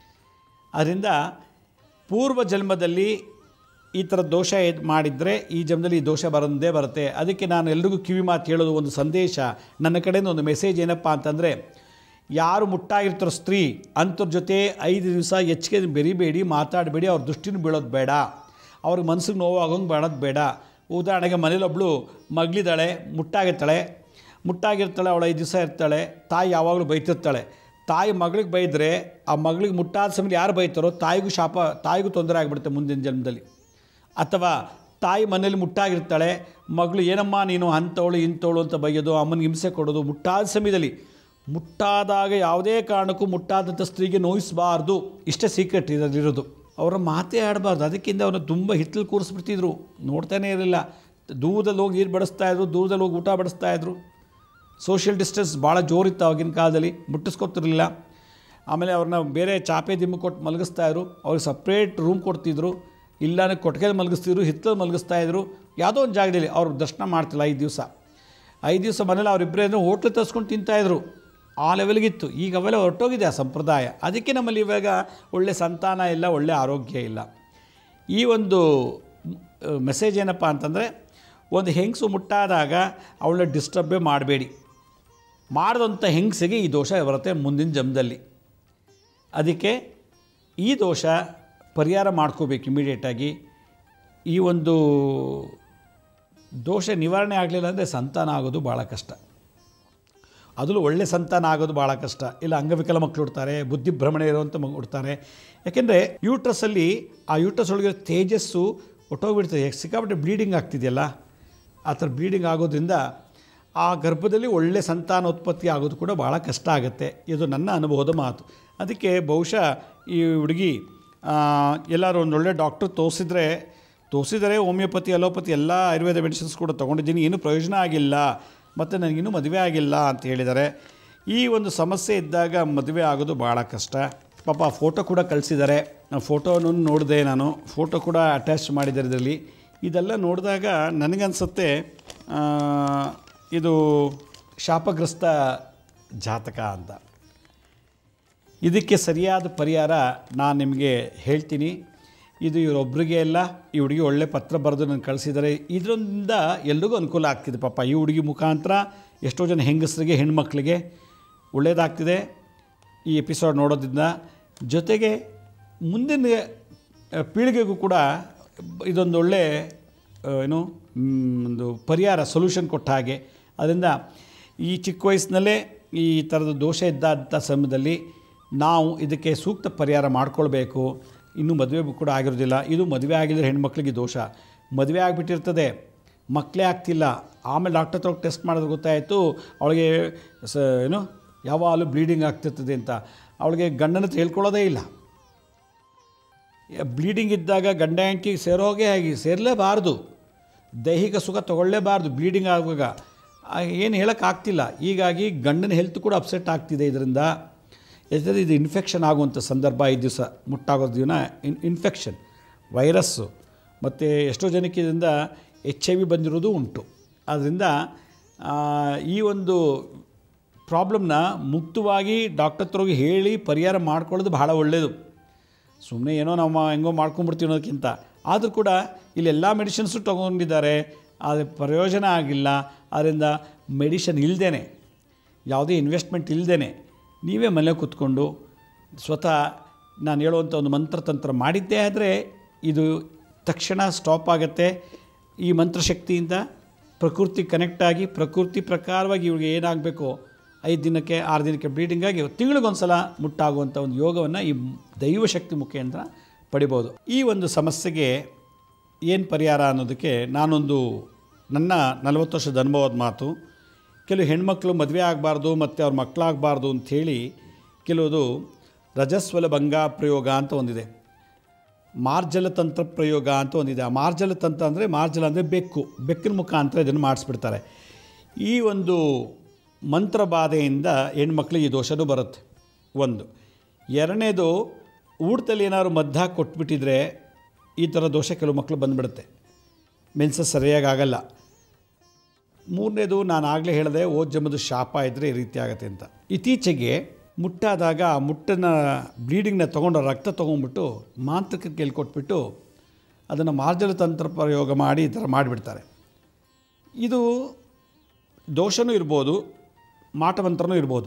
ಅದರಿಂದ ಪೂರ್ವ ಜನ್ಮದಲ್ಲಿ ಈ ಥರ ದೋಷ ಮಾಡಿದರೆ ಈ ಜನ್ಮದಲ್ಲಿ ಈ ದೋಷ ಬರೋದೇ ಬರುತ್ತೆ. ಅದಕ್ಕೆ ನಾನು ಎಲ್ರಿಗೂ ಕಿವಿ ಮಾತು ಹೇಳೋದು ಒಂದು ಸಂದೇಶ, ನನ್ನ ಕಡೆಯಿಂದ ಒಂದು ಮೆಸೇಜ್ ಏನಪ್ಪ ಅಂತಂದರೆ, ಯಾರು ಮುಟ್ಟಾಗಿರ್ತಾರೋ ಸ್ತ್ರೀ ಅಂಥವ್ರ ಜೊತೆ ಐದು ದಿವಸ ಹೆಚ್ಚಿಗೆ ಬೆರಿಬೇಡಿ, ಮಾತಾಡಬೇಡಿ, ಅವ್ರ ದೃಷ್ಟಿನೂ ಬೀಳೋದು ಬೇಡ, ಅವ್ರಿಗೆ ಮನಸ್ಸಿಗೆ ನೋವಾಗೋಂಗೆ ಮಾಡೋದು ಬೇಡ. ಉದಾಹರಣೆಗೆ ಮನೇಲೊಬ್ಬಳು ಮಗಳಿದ್ದಾಳೆ, ಮುಟ್ಟಾಗಿರ್ತಾಳೆ ಮುಟ್ಟಾಗಿರ್ತಾಳೆ ಅವಳು ಐದು ದಿವಸ ಇರ್ತಾಳೆ. ತಾಯಿ ಯಾವಾಗಲೂ ಬೈತಿರ್ತಾಳೆ. ತಾಯಿ ಮಗಳಿಗೆ ಬೈದರೆ ಆ ಮಗಳಿಗೆ ಮುಟ್ಟಾದ ಸಮಯ ಯಾರು ಬೈತಾರೋ ತಾಯಿಗೂ ಶಾಪ, ತಾಯಿಗೂ ತೊಂದರೆ ಆಗಿಬಿಡುತ್ತೆ ಮುಂದಿನ ಜನ್ಮದಲ್ಲಿ. ಅಥವಾ ತಾಯಿ ಮನೇಲಿ ಮುಟ್ಟಾಗಿರ್ತಾಳೆ, ಮಗಳು ಏನಮ್ಮ ನೀನು ಅಂಥವಳು ಇಂಥವಳು ಅಂತ ಬೈಯೋದು, ಅಮ್ಮನಿಗೆ ಹಿಂಸೆ ಕೊಡೋದು. ಮುಟ್ಟಾದ ಸಮಯದಲ್ಲಿ ಮುಟ್ಟಾದಾಗ ಯಾವುದೇ ಕಾರಣಕ್ಕೂ ಮುಟ್ಟಾದಂಥ ಸ್ತ್ರೀಗೆ ನೋಯಿಸಬಾರ್ದು. ಇಷ್ಟೇ ಸೀಕ್ರೆಟ್ ಇದರಲ್ಲಿರೋದು. ಅವರ ಮಾತೇ ಆಡಬಾರ್ದು. ಅದಕ್ಕಿಂತ ಅವ್ರನ್ನ ತುಂಬ ಹಿತ್ತಲು ಕೂರಿಸ್ಬಿಡ್ತಿದ್ರು, ನೋಡ್ತಾನೇ ಇರಲಿಲ್ಲ. ದೂರದಲ್ಲಿ ಹೋಗಿ ನೀರು ಬಡಿಸ್ತಾಯಿದ್ರು, ದೂರದಲ್ಲಿ ಹೋಗಿ ಊಟ ಬಡಿಸ್ತಾಯಿದ್ರು. ಸೋಷಿಯಲ್ ಡಿಸ್ಟೆನ್ಸ್ ಭಾಳ ಜೋರಿತ್ತು ಆಗಿನ ಕಾಲದಲ್ಲಿ, ಮುಟ್ಟಿಸ್ಕೊತಿರ್ಲಿಲ್ಲ. ಆಮೇಲೆ ಅವ್ರನ್ನ ಬೇರೆ ಚಾಪೆ ದಿಮ್ಮು ಕೊಟ್ಟು ಮಲಗಿಸ್ತಾಯಿದ್ರು. ಅವ್ರಿಗೆ ಸಪ್ರೇಟ್ ರೂಮ್ ಕೊಡ್ತಿದ್ರು, ಇಲ್ಲಾಂದರೆ ಕೊಟ್ಟಿಗೆಯಲ್ಲಿ ಮಲಗಿಸ್ತಿದ್ರು, ಹಿತ್ತಲು ಮಲಗಿಸ್ತಾಯಿದ್ರು. ಯಾವುದೋ ಒಂದು ಜಾಗದಲ್ಲಿ ಅವ್ರು ದರ್ಶನ ಮಾಡ್ತಿಲ್ಲ. ಐದು ದಿವಸ ಐದು ದಿವಸ ಮನೇಲಿ ಅವರಿಬ್ಬರೇ ಅಂದರೆ ಹೋಟ್ಲು ತರಿಸ್ಕೊಂಡು ತಿಂತಾಯಿದ್ರು. ಆ ಲೆವೆಲ್ಗಿತ್ತು. ಈಗ ಅವೆಲ್ಲ ಹೊರಟೋಗಿದೆ ಆ ಸಂಪ್ರದಾಯ. ಅದಕ್ಕೆ ನಮ್ಮಲ್ಲಿ ಇವಾಗ ಒಳ್ಳೆ ಸಂತಾನ ಇಲ್ಲ, ಒಳ್ಳೆ ಆರೋಗ್ಯ ಇಲ್ಲ. ಈ ಒಂದು ಮೆಸೇಜ್ ಏನಪ್ಪ ಅಂತಂದರೆ, ಒಂದು ಹೆಂಗಸು ಮುಟ್ಟಾದಾಗ ಅವಳನ್ನ ಡಿಸ್ಟರ್ಬೇ ಮಾಡಬೇಡಿ. ಮಾಡಿದಂಥ ಹೆಂಗಸಿಗೆ ಈ ದೋಷ ಬರುತ್ತೆ ಮುಂದಿನ ಜನ್ಮದಲ್ಲಿ. ಅದಕ್ಕೆ ಈ ದೋಷ ಪರಿಹಾರ ಮಾಡ್ಕೋಬೇಕು ಇಮಿಡಿಯೇಟಾಗಿ. ಈ ಒಂದು ದೋಷ ನಿವಾರಣೆ ಆಗಲಿಲ್ಲ ಅಂದರೆ ಸಂತಾನ ಆಗೋದು ಭಾಳ ಕಷ್ಟ. ಅದರಲ್ಲೂ ಒಳ್ಳೆ ಸಂತಾನ ಆಗೋದು ಭಾಳ ಕಷ್ಟ. ಇಲ್ಲ ಅಂಗವಿಕಲ ಮಕ್ಕಳು ಹುಡ್ತಾರೆ, ಬುದ್ಧಿಭ್ರಮಣೆ ಇರುವಂಥ ಮಗು ಹುಡ್ತಾರೆ. ಯಾಕೆಂದರೆ ಯೂಟ್ರಸ್ಸಲ್ಲಿ ಆ ಯೂಟ್ರಸ್ ಒಳಗಿರೋ ತೇಜಸ್ಸು ಒಟ್ಟೋಗ್ಬಿಡ್ತದೆ. ಸಿಕ್ಕಾಪಟ್ಟೆ ಬ್ಲೀಡಿಂಗ್ ಆಗ್ತಿದೆಯಲ್ಲ, ಆ ಥರ ಬ್ಲೀಡಿಂಗ್ ಆಗೋದ್ರಿಂದ ಆ ಗರ್ಭದಲ್ಲಿ ಒಳ್ಳೆ ಸಂತಾನೋತ್ಪತ್ತಿ ಆಗೋದು ಕೂಡ ಭಾಳ ಕಷ್ಟ ಆಗುತ್ತೆ. ಇದು ನನ್ನ ಅನುಭವದ ಮಾತು. ಅದಕ್ಕೆ ಬಹುಶಃ ಈ ಹುಡುಗಿ ಎಲ್ಲರೂ ಒಂದೊಳ್ಳೆ ಡಾಕ್ಟ್ರು ತೋರಿಸಿದ್ರೆ ತೋರಿಸಿದರೆ ಹೋಮಿಯೋಪತಿ, ಅಲೋಪತಿ ಎಲ್ಲ ಆಯುರ್ವೇದ ಮೆಡಿಸಿನ್ಸ್ ಕೂಡ ತೊಗೊಂಡಿದ್ದೀನಿ, ಏನೂ ಪ್ರಯೋಜನ ಆಗಿಲ್ಲ, ಮತ್ತು ನನಗಿನ್ನೂ ಮದುವೆ ಆಗಿಲ್ಲ ಅಂತ ಹೇಳಿದ್ದಾರೆ. ಈ ಒಂದು ಸಮಸ್ಯೆ ಇದ್ದಾಗ ಮದುವೆ ಆಗೋದು ಭಾಳ ಕಷ್ಟ. ಪಾಪ ಫೋಟೋ ಕೂಡ ಕಳಿಸಿದ್ದಾರೆ, ಫೋಟೋನೂ ನೋಡಿದೆ ನಾನು, ಫೋಟೋ ಕೂಡ ಅಟ್ಯಾಚ್ ಮಾಡಿದ್ದಾರೆ ಇದರಲ್ಲಿ. ಇದೆಲ್ಲ ನೋಡಿದಾಗ ನನಗನ್ಸುತ್ತೆ ಇದು ಶಾಪಗ್ರಸ್ತ ಜಾತಕ ಅಂತ. ಇದಕ್ಕೆ ಸರಿಯಾದ ಪರಿಹಾರ ನಾನು ನಿಮಗೆ ಹೇಳ್ತೀನಿ. ಇದು ಇವರೊಬ್ಬರಿಗೆ ಎಲ್ಲ, ಈ ಹುಡುಗಿ ಒಳ್ಳೆ ಪತ್ರ ಬರೆದು ನನಗೆ ಕಳಿಸಿದ್ದಾರೆ. ಇದರಿಂದ ಎಲ್ರಿಗೂ ಅನುಕೂಲ ಆಗ್ತಿದೆ. ಪಾಪ ಈ ಹುಡುಗಿ ಮುಖಾಂತರ ಎಷ್ಟೋ ಜನ ಹೆಂಗಸರಿಗೆ, ಹೆಣ್ಮಕ್ಳಿಗೆ ಒಳ್ಳೆಯದಾಗ್ತಿದೆ ಈ ಎಪಿಸೋಡ್ ನೋಡೋದ್ರಿಂದ. ಜೊತೆಗೆ ಮುಂದಿನ ಪೀಳಿಗೆಗೂ ಕೂಡ ಇದೊಂದು ಒಳ್ಳೆ ಏನು ಒಂದು ಪರಿಹಾರ, ಸೊಲ್ಯೂಷನ್ ಕೊಟ್ಟ ಹಾಗೆ. ಅದರಿಂದ ಈ ಚಿಕ್ಕ ವಯಸ್ಸಿನಲ್ಲೇ ಈ ಥರದ ದೋಷ ಇದ್ದಂಥ ಸಮಯದಲ್ಲಿ ನಾವು ಇದಕ್ಕೆ ಸೂಕ್ತ ಪರಿಹಾರ ಮಾಡ್ಕೊಳ್ಬೇಕು. ಇನ್ನೂ ಮದುವೆ ಕೂಡ ಆಗಿರೋದಿಲ್ಲ. ಇದು ಮದುವೆ ಆಗಿದ್ರೆ ಹೆಣ್ಮಕ್ಳಿಗೆ ದೋಷ. ಮದುವೆ ಆಗಿಬಿಟ್ಟಿರ್ತದೆ, ಮಕ್ಕಳೇ ಆಗ್ತಿಲ್ಲ. ಆಮೇಲೆ ಡಾಕ್ಟರ್ ಹತ್ರ ಟೆಸ್ಟ್ ಮಾಡಿದ್ರೆ ಗೊತ್ತಾಯಿತು ಅವಳಿಗೆ ಸ ಏನು ಯಾವಾಗಲೂ ಬ್ಲೀಡಿಂಗ್ ಆಗ್ತಿರ್ತದೆ ಅಂತ. ಅವಳಿಗೆ ಗಂಡನ ಹತ್ರ ಹೇಳ್ಕೊಳ್ಳೋದೇ ಇಲ್ಲ. ಬ್ಲೀಡಿಂಗ್ ಇದ್ದಾಗ ಗಂಡ ಹೆಂಡತಿ ಸೇರೋಗೆ ಆಗಿ ಸೇರಲೇಬಾರ್ದು, ದೈಹಿಕ ಸುಖ ತೊಗೊಳ್ಳೇಬಾರ್ದು. ಬ್ಲೀಡಿಂಗ್ ಆಗುವಾಗ ಏನು ಹೇಳೋಕ್ಕಾಗ್ತಿಲ್ಲ. ಹೀಗಾಗಿ ಗಂಡನ ಹೆಲ್ತ್ ಕೂಡ ಅಪ್ಸೆಟ್ ಆಗ್ತಿದೆ. ಇದರಿಂದ ಯಾಕಂದರೆ ಇದು ಇನ್ಫೆಕ್ಷನ್ ಆಗುವಂಥ ಸಂದರ್ಭ. ಐದು ದಿವಸ ಮುಟ್ಟಾಗೋ ದಿನ ಇನ್ ಇನ್ಫೆಕ್ಷನ್ ವೈರಸ್ಸು, ಮತ್ತು ಎಷ್ಟೋ ಜನಕ್ಕೆ ಇದರಿಂದ ಎಚ್ ಐ ವಿ ಬಂದಿರೋದು ಉಂಟು. ಆದ್ದರಿಂದ ಈ ಒಂದು ಪ್ರಾಬ್ಲಮ್ನ ಮುಕ್ತವಾಗಿ ಡಾಕ್ಟರ್ ಹತ್ರ ಹೋಗಿ ಹೇಳಿ ಪರಿಹಾರ ಮಾಡ್ಕೊಳ್ಳೋದು ಬಹಳ ಒಳ್ಳೆಯದು. ಸುಮ್ಮನೆ ಏನೋ ನಾವು ಹೆಂಗೋ ಮಾಡ್ಕೊಂಬಿಡ್ತೀವಿ ಅನ್ನೋದಕ್ಕಿಂತ. ಆದರೂ ಕೂಡ ಇಲ್ಲೆಲ್ಲ ಮೆಡಿಸಿನ್ಸು ತೊಗೊಂಡಿದ್ದಾರೆ, ಆದರೆ ಪ್ರಯೋಜನ ಆಗಿಲ್ಲ. ಆದ್ದರಿಂದ ಮೆಡಿಷನ್ ಇಲ್ಲದೇ, ಯಾವುದೇ ಇನ್ವೆಸ್ಟ್ಮೆಂಟ್ ಇಲ್ಲದೇ ನೀವೇ ಮನೆ ಕೂತ್ಕೊಂಡು ಸ್ವತಃ ನಾನು ಹೇಳುವಂಥ ಒಂದು ಮಂತ್ರತಂತ್ರ ಮಾಡಿದ್ದೇ ಆದರೆ ಇದು ತಕ್ಷಣ ಸ್ಟಾಪ್ ಆಗುತ್ತೆ. ಈ ಮಂತ್ರಶಕ್ತಿಯಿಂದ ಪ್ರಕೃತಿ ಕನೆಕ್ಟ್ ಆಗಿ ಪ್ರಕೃತಿ ಪ್ರಕಾರವಾಗಿ ಇವ್ರಿಗೆ ಏನಾಗಬೇಕು, ಐದು ದಿನಕ್ಕೆ ಆರು ದಿನಕ್ಕೆ ಬ್ಲೀಡಿಂಗ್ ಆಗಿ ತಿಂಗಳಿಗೊಂದು ಸಲ ಮುಟ್ಟಾಗುವಂಥ ಒಂದು ಯೋಗವನ್ನು ಈ ದೈವಶಕ್ತಿ ಮುಖೇಂದ್ರ ಪಡಿಬೋದು. ಈ ಒಂದು ಸಮಸ್ಯೆಗೆ ಏನು ಪರಿಹಾರ ಅನ್ನೋದಕ್ಕೆ ನಾನೊಂದು ನನ್ನ ನಲವತ್ತು ವರ್ಷದ ಅನುಭವದ ಮಾತು. ಕೆಲವು ಹೆಣ್ಮಕ್ಳು ಮದುವೆ ಆಗಬಾರ್ದು ಮತ್ತು ಅವ್ರ ಮಕ್ಕಳಾಗಬಾರ್ದು ಅಂಥೇಳಿ ಕೆಲವುದು ರಜಸ್ವಲ ಭಂಗ ಪ್ರಯೋಗ ಅಂತ ಒಂದಿದೆ, ಮಾರ್ಜಲ ತಂತ್ರ ಪ್ರಯೋಗ ಅಂತ ಒಂದಿದೆ. ಆ ಮಾರ್ಜಲ ತಂತ್ರ ಅಂದರೆ ಮಾರ್ಜಲ ಅಂದರೆ ಬೆಕ್ಕು, ಬೆಕ್ಕಿನ ಮುಖಾಂತರ ಇದನ್ನು ಮಾಡಿಸ್ಬಿಡ್ತಾರೆ. ಈ ಒಂದು ಮಂತ್ರಬಾಧೆಯಿಂದ ಹೆಣ್ಮಕ್ಳಿಗೆ ಈ ದೋಷನೂ ಬರುತ್ತೆ ಒಂದು. ಎರಡನೇದು, ಊಟದಲ್ಲಿ ಏನಾದ್ರು ಮದ್ದು ಹಾಕಿ ಕೊಟ್ಬಿಟ್ಟಿದ್ರೆ ಈ ಥರ ದೋಷ ಕೆಲವು ಮಕ್ಕಳು ಬಂದುಬಿಡುತ್ತೆ, ಮೆನ್ಸಸ್ ಸರಿಯಾಗಿ ಆಗಲ್ಲ. ಮೂರನೇದು, ನಾನು ಆಗಲೇ ಹೇಳಿದೆ ಓದ್ ಜನ್ಮದ ಶಾಪ ಇದ್ದರೆ ಈ ರೀತಿ ಆಗುತ್ತೆ ಅಂತ. ಇತ್ತೀಚೆಗೆ ಮುಟ್ಟಾದಾಗ ಆ ಮುಟ್ಟನ ಬ್ಲೀಡಿಂಗ್ನ ತೊಗೊಂಡು ರಕ್ತ ತೊಗೊಂಡ್ಬಿಟ್ಟು ಮಾಂತ್ರಿಕಕ್ಕೆ ಕೇಳಿ ಕೊಟ್ಬಿಟ್ಟು ಅದನ್ನು ಮಾರ್ಜಲ ತಂತ್ರ ಪ್ರಯೋಗ ಮಾಡಿ ಈ ಥರ ಮಾಡಿಬಿಡ್ತಾರೆ. ಇದು ದೋಷನೂ ಇರ್ಬೋದು, ಮಾಟಮಂತ್ರನೂ ಇರ್ಬೋದು.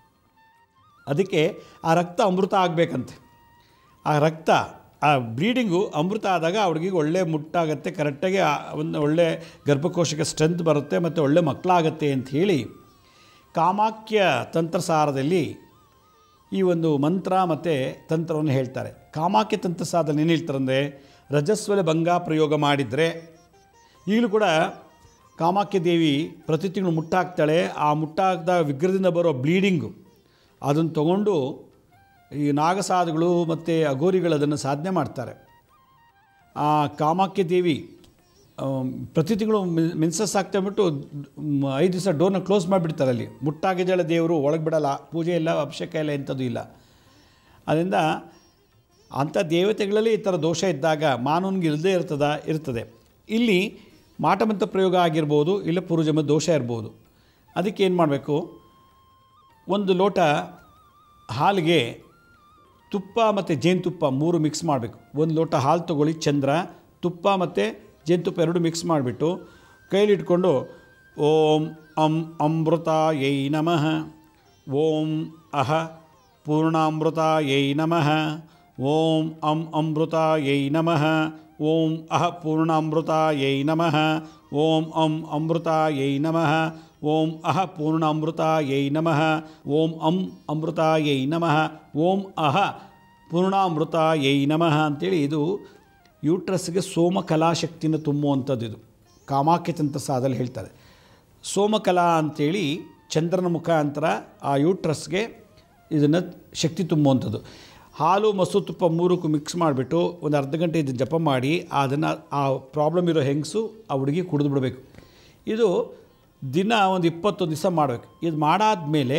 ಅದಕ್ಕೆ ಆ ರಕ್ತ ಅಮೃತ ಆಗಬೇಕಂತೆ. ಆ ರಕ್ತ ಆ ಬ್ಲೀಡಿಂಗು ಅಮೃತ ಆದಾಗ ಅವ್ರಿಗೆ ಒಳ್ಳೆ ಮುಟ್ಟಾಗತ್ತೆ, ಕರೆಕ್ಟಾಗಿ ಒಂದು ಒಳ್ಳೆ ಗರ್ಭಕೋಶಕ್ಕೆ ಸ್ಟ್ರೆಂತ್ ಬರುತ್ತೆ ಮತ್ತು ಒಳ್ಳೆ ಮಕ್ಕಳಾಗತ್ತೆ ಅಂಥೇಳಿ ಕಾಮಾಖ್ಯ ತಂತ್ರಸಾರದಲ್ಲಿ ಈ ಒಂದು ಮಂತ್ರ ಮತ್ತು ತಂತ್ರವನ್ನು ಹೇಳ್ತಾರೆ. ಕಾಮಾಖ್ಯ ತಂತ್ರಸಾರದಲ್ಲಿ ಏನು ಹೇಳ್ತಾರಂದರೆ, ರಜಸ್ವಲ ಭಂಗ ಪ್ರಯೋಗ ಮಾಡಿದರೆ, ಈಗಲೂ ಕೂಡ ಕಾಮಾಖ್ಯ ದೇವಿ ಪ್ರತಿ ತಿಂಗಳು ಮುಟ್ಟಾಕ್ತಾಳೆ. ಆ ಮುಟ್ಟಾಕ್ದ ವಿಗ್ರಹದಿಂದ ಬರೋ ಬ್ಲೀಡಿಂಗು ಅದನ್ನು ತಗೊಂಡು ಈ ನಾಗಸಾಧುಗಳು ಮತ್ತು ಅಘೋರಿಗಳು ಅದನ್ನು ಸಾಧನೆ ಮಾಡ್ತಾರೆ. ಆ ಕಾಮಾಖ್ಯ ದೇವಿ ಪ್ರತಿ ತಿಂಗಳು ಮೆನ್ಸಸ್ ಆಗ್ತಾ ಬಿಟ್ಟು ಐದು ದಿವಸ ಡೋರ್ನ ಕ್ಲೋಸ್ ಮಾಡಿಬಿಡ್ತಾರೆ. ಅಲ್ಲಿ ಮುಟ್ಟಾಗಿದ್ದಾಳೆ ದೇವರು, ಒಳಗೆ ಬಿಡಲ್ಲ, ಪೂಜೆ ಇಲ್ಲ, ಅಭಿಷೇಕ ಇಲ್ಲ, ಎಂಥದ್ದು ಇಲ್ಲ. ಅದರಿಂದ ಅಂಥ ದೇವತೆಗಳಲ್ಲಿ ಈ ಥರ ದೋಷ ಇದ್ದಾಗ ಮಾನವನಿಗೆ ಇಲ್ಲದೇ ಇರ್ತದ ಇರ್ತದೆ. ಇಲ್ಲಿ ಮಾಟಮಂತ್ರ ಪ್ರಯೋಗ ಆಗಿರ್ಬೋದು, ಇಲ್ಲ ಪೂರ್ವಜನ್ಮದ ದೋಷ ಇರ್ಬೋದು. ಅದಕ್ಕೆ ಏನು ಮಾಡಬೇಕು, ಒಂದು ಲೋಟ ಹಾಲಿಗೆ ತುಪ್ಪ ಮತ್ತು ಜೇನುತುಪ್ಪ ಮೂರು ಮಿಕ್ಸ್ ಮಾಡಬೇಕು. ಒಂದು ಲೋಟ ಹಾಲು ತೊಗೊಳ್ಳಿ, ಚಂದ್ರ, ತುಪ್ಪ ಮತ್ತು ಜೇನುತುಪ್ಪ ಎರಡು ಮಿಕ್ಸ್ ಮಾಡಿಬಿಟ್ಟು ಕೈಲಿಟ್ಕೊಂಡು ಓಂ ಅಂ ಅಮೃತಾಯೈ ನಮಃ, ಓಂ ಅಹ ಪೂರ್ಣಾಮೃತಾಯೈ ನಮಃ, ಓಂ ಅಂ ಅಮೃತಾಯೈ ನಮಃ, ಓಂ ಅಹ ಪೂರ್ಣಾಮೃತಾಯೈ ನಮಃ, ಓಂ ಅಂ ಅಮೃತಾಯೈ ನಮಃ, ಓಂ ಅಹ ಪೂರ್ಣಾಮೃತಾಯೈ ನಮಃ, ಓಂ ಅಂ ಅಮೃತಾಯೈ ನಮಃ, ಓಂ ಅಹ ಪೂರ್ಣಾಮೃತಾಯೈ ನಮಃ ಅಂತೇಳಿ ಇದು ಯೂಟ್ರಸ್ಗೆ ಸೋಮಕಲಾಶಕ್ತಿನ ತುಂಬುವಂಥದ್ದು. ಇದು ಕಾಮಾಖ್ಯ ತಂತ್ರಸಾರದಲ್ಲಿ ಹೇಳ್ತಾರೆ. ಸೋಮಕಲಾ ಅಂಥೇಳಿ ಚಂದ್ರನ ಮುಖಾಂತರ ಆ ಯೂಟ್ರಸ್ಗೆ ಇದನ್ನು ಶಕ್ತಿ ತುಂಬುವಂಥದ್ದು. ಹಾಲು ಮೊಸರು ತುಪ್ಪ ಮೂರಕ್ಕೂ ಮಿಕ್ಸ್ ಮಾಡಿಬಿಟ್ಟು ಒಂದು ಅರ್ಧ ಗಂಟೆ ಇದು ಜಪ ಮಾಡಿ ಅದನ್ನು ಆ ಪ್ರಾಬ್ಲಮ್ ಇರೋ ಹೆಂಗಸು ಆ ಹುಡುಗಿ ಕುಡಿದು ಬಿಡಬೇಕು. ಇದು ದಿನ ಒಂದು ಇಪ್ಪತ್ತೊಂದು ದಿವಸ ಮಾಡಬೇಕು. ಇದು ಮಾಡಾದಮೇಲೆ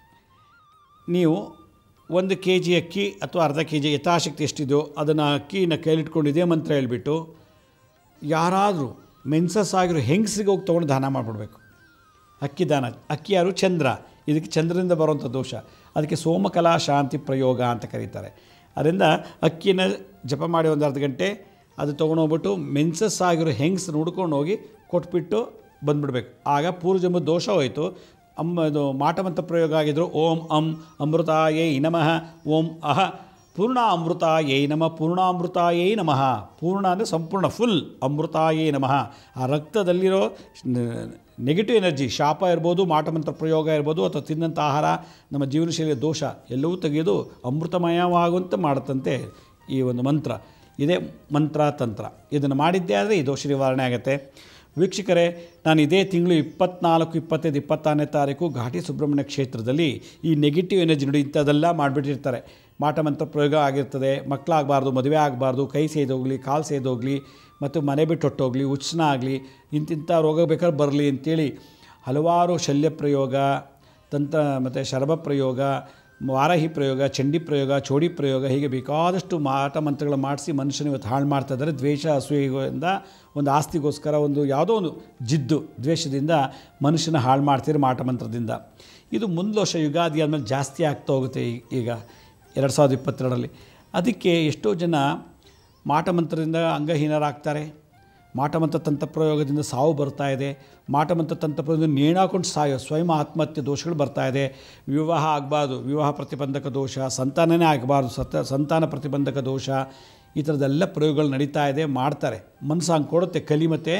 ನೀವು ಒಂದು ಕೆ ಜಿ ಅಕ್ಕಿ ಅಥವಾ ಅರ್ಧ ಕೆ ಜಿ ಯಥಾಶಕ್ತಿ ಎಷ್ಟಿದೆಯೋ ಅದನ್ನು ಅಕ್ಕಿನ ಕೈಲಿಟ್ಕೊಂಡು ಇದೇ ಮಂತ್ರ ಹೇಳ್ಬಿಟ್ಟು ಯಾರಾದರೂ ಮೆನ್ಸಸ್ ಆಗಿರೋ ಹೆಂಗಸಿಗೆ ಹೋಗಿ ತೊಗೊಂಡು ದಾನ ಮಾಡಿಬಿಡ್ಬೇಕು. ಅಕ್ಕಿ ದಾನ. ಅಕ್ಕಿ ಯಾರು? ಚಂದ್ರ. ಇದಕ್ಕೆ ಚಂದ್ರನಿಂದ ಬರುವಂಥ ದೋಷ, ಅದಕ್ಕೆ ಸೋಮಕಲಾ ಶಾಂತಿ ಪ್ರಯೋಗ ಅಂತ ಕರೀತಾರೆ. ಅದರಿಂದ ಅಕ್ಕಿನ ಜಪ ಮಾಡಿ ಒಂದು ಅರ್ಧ ಗಂಟೆ ಅದು ತೊಗೊಂಡೋಗ್ಬಿಟ್ಟು ಮೆನ್ಸಸ್ ಆಗಿರೋ ಹೆಂಗಸನ್ನು ಹುಡ್ಕೊಂಡು ಹೋಗಿ ಕೊಟ್ಬಿಟ್ಟು ಬಂದುಬಿಡ್ಬೇಕು. ಆಗ ಪೂರ್ವಜನ್ಮದ ದೋಷ ಹೋಯಿತು. ಅಮ್ಮ ಇದು ಮಾಟಮಂತ್ರ ಪ್ರಯೋಗ ಆಗಿದ್ರು. ಓಂ ಅಂ ಅಮೃತಾಯೈ ನಮಃ, ಓಂ ಅಹ ಪೂರ್ಣ ಅಮೃತಾಯೈ ನಮಃ, ಪೂರ್ಣಾಮೃತಾಯೈ ನಮಃ. ಪೂರ್ಣ ಅಂದರೆ ಸಂಪೂರ್ಣ, ಫುಲ್. ಅಮೃತಾಯೈ ನಮಃ. ಆ ರಕ್ತದಲ್ಲಿರೋ ನೆಗೆಟಿವ್ ಎನರ್ಜಿ, ಶಾಪ ಇರ್ಬೋದು, ಮಾಟಮಂತ್ರ ಪ್ರಯೋಗ ಇರ್ಬೋದು, ಅಥವಾ ತಿನ್ನಂಥ ಆಹಾರ, ನಮ್ಮ ಜೀವನ ಶೈಲಿಯ ದೋಷ ಎಲ್ಲವೂ ತೆಗೆದು ಅಮೃತಮಯವಾಗುವಂತೆ ಮಾಡುತ್ತಂತೆ ಈ ಒಂದು ಮಂತ್ರ. ಇದೇ ಮಂತ್ರ ತಂತ್ರ. ಇದನ್ನು ಮಾಡಿದ್ದೇ ಆದರೆ ಈ ದೋಷ ನಿವಾರಣೆ ಆಗುತ್ತೆ. ವೀಕ್ಷಕರೇ, ನಾನು ಇದೇ ತಿಂಗಳು ಇಪ್ಪತ್ನಾಲ್ಕು ಇಪ್ಪತ್ತೈದು ಇಪ್ಪತ್ತಾರನೇ ತಾರೀಕು ಘಾಟಿ ಸುಬ್ರಹ್ಮಣ್ಯ ಕ್ಷೇತ್ರದಲ್ಲಿ ಈ ನೆಗೆಟಿವ್ ಎನರ್ಜಿ ನೋಡಿ ಇಂಥದ್ದೆಲ್ಲ ಮಾಡಿಬಿಟ್ಟಿರ್ತಾರೆ. ಮಾಟಮಂತ್ರ ಪ್ರಯೋಗ ಆಗಿರ್ತದೆ, ಮಕ್ಕಳಾಗಬಾರ್ದು, ಮದುವೆ ಆಗಬಾರ್ದು, ಕೈ ಸೇದೋಗಲಿ, ಕಾಲು ಸೇದೋಗಲಿ, ಮತ್ತು ಮನೆ ಬಿಟ್ಟು ಹೊಟ್ಟೋಗಲಿ, ಉಚ್ಚನ ಆಗಲಿ, ಇಂತಿಂಥ ರೋಗ ಬೇಕಾದ್ರೆ ಬರಲಿ ಅಂತೇಳಿ ಹಲವಾರು ಶಲ್ಯ ಪ್ರಯೋಗ, ತಂತ್ರ ಮತ್ತು ಶರಭ ಪ್ರಯೋಗ, ವಾರಾಹಿ ಪ್ರಯೋಗ, ಚಂಡಿ ಪ್ರಯೋಗ, ಚೋಡಿ ಪ್ರಯೋಗ, ಹೀಗೆ ಬೇಕಾದಷ್ಟು ಮಾಟ ಮಂತ್ರಗಳು ಮಾಡಿಸಿ ಮನುಷ್ಯನ ಇವತ್ತು ಹಾಳು ಮಾಡ್ತಾ ಇದ್ದಾರೆ. ದ್ವೇಷ ಅಸೂಯೆಯಿಂದ, ಒಂದು ಆಸ್ತಿಗೋಸ್ಕರ, ಒಂದು ಯಾವುದೋ ಒಂದು ಜಿದ್ದು ದ್ವೇಷದಿಂದ ಮನುಷ್ಯನ ಹಾಳು ಮಾಡ್ತೀರಿ ಮಾಟ ಮಂತ್ರದಿಂದ. ಇದು ಮುಂದೆ ವರ್ಷ ಯುಗಾದಿ ಆದಮೇಲೆ ಜಾಸ್ತಿ ಆಗ್ತಾ ಹೋಗುತ್ತೆ. ಈಗ ಎರಡು ಸಾವಿರದ ಇಪ್ಪತ್ತೆರಡರಲ್ಲಿ ಅದಕ್ಕೆ ಎಷ್ಟೋ ಜನ ಮಾಟಮಂತ್ರದಿಂದ ಅಂಗಹೀನರಾಗ್ತಾರೆ. ಮಾಟಮಂತ್ರ ತಂತ್ರ ಪ್ರಯೋಗದಿಂದ ಸಾವು ಬರ್ತಾ ಇದೆ. ಮಾಟಮಂತ್ರ ತಂತ್ರ ಪ್ರಯೋಗದಿಂದ ನೇಣಾಕೊಂಡು ಸಾಯೋ ಸ್ವಯಂ ಆತ್ಮಹತ್ಯೆ ದೋಷಗಳು ಬರ್ತಾ ಇದೆ. ವಿವಾಹ ಆಗಬಾರ್ದು, ವಿವಾಹ ಪ್ರತಿಬಂಧಕ ದೋಷ, ಸಂತಾನನೇ ಆಗಬಾರ್ದು, ಸತ ಸಂತಾನ ಪ್ರತಿಬಂಧಕ ದೋಷ, ಈ ಥರದ್ದೆಲ್ಲ ಪ್ರಯೋಗಗಳು ನಡೀತಾ ಇದೆ, ಮಾಡ್ತಾರೆ. ಮನಸ್ಸು ಹಂಗೆ ಕೊಡುತ್ತೆ ಕಲಿ ಮತ್ತು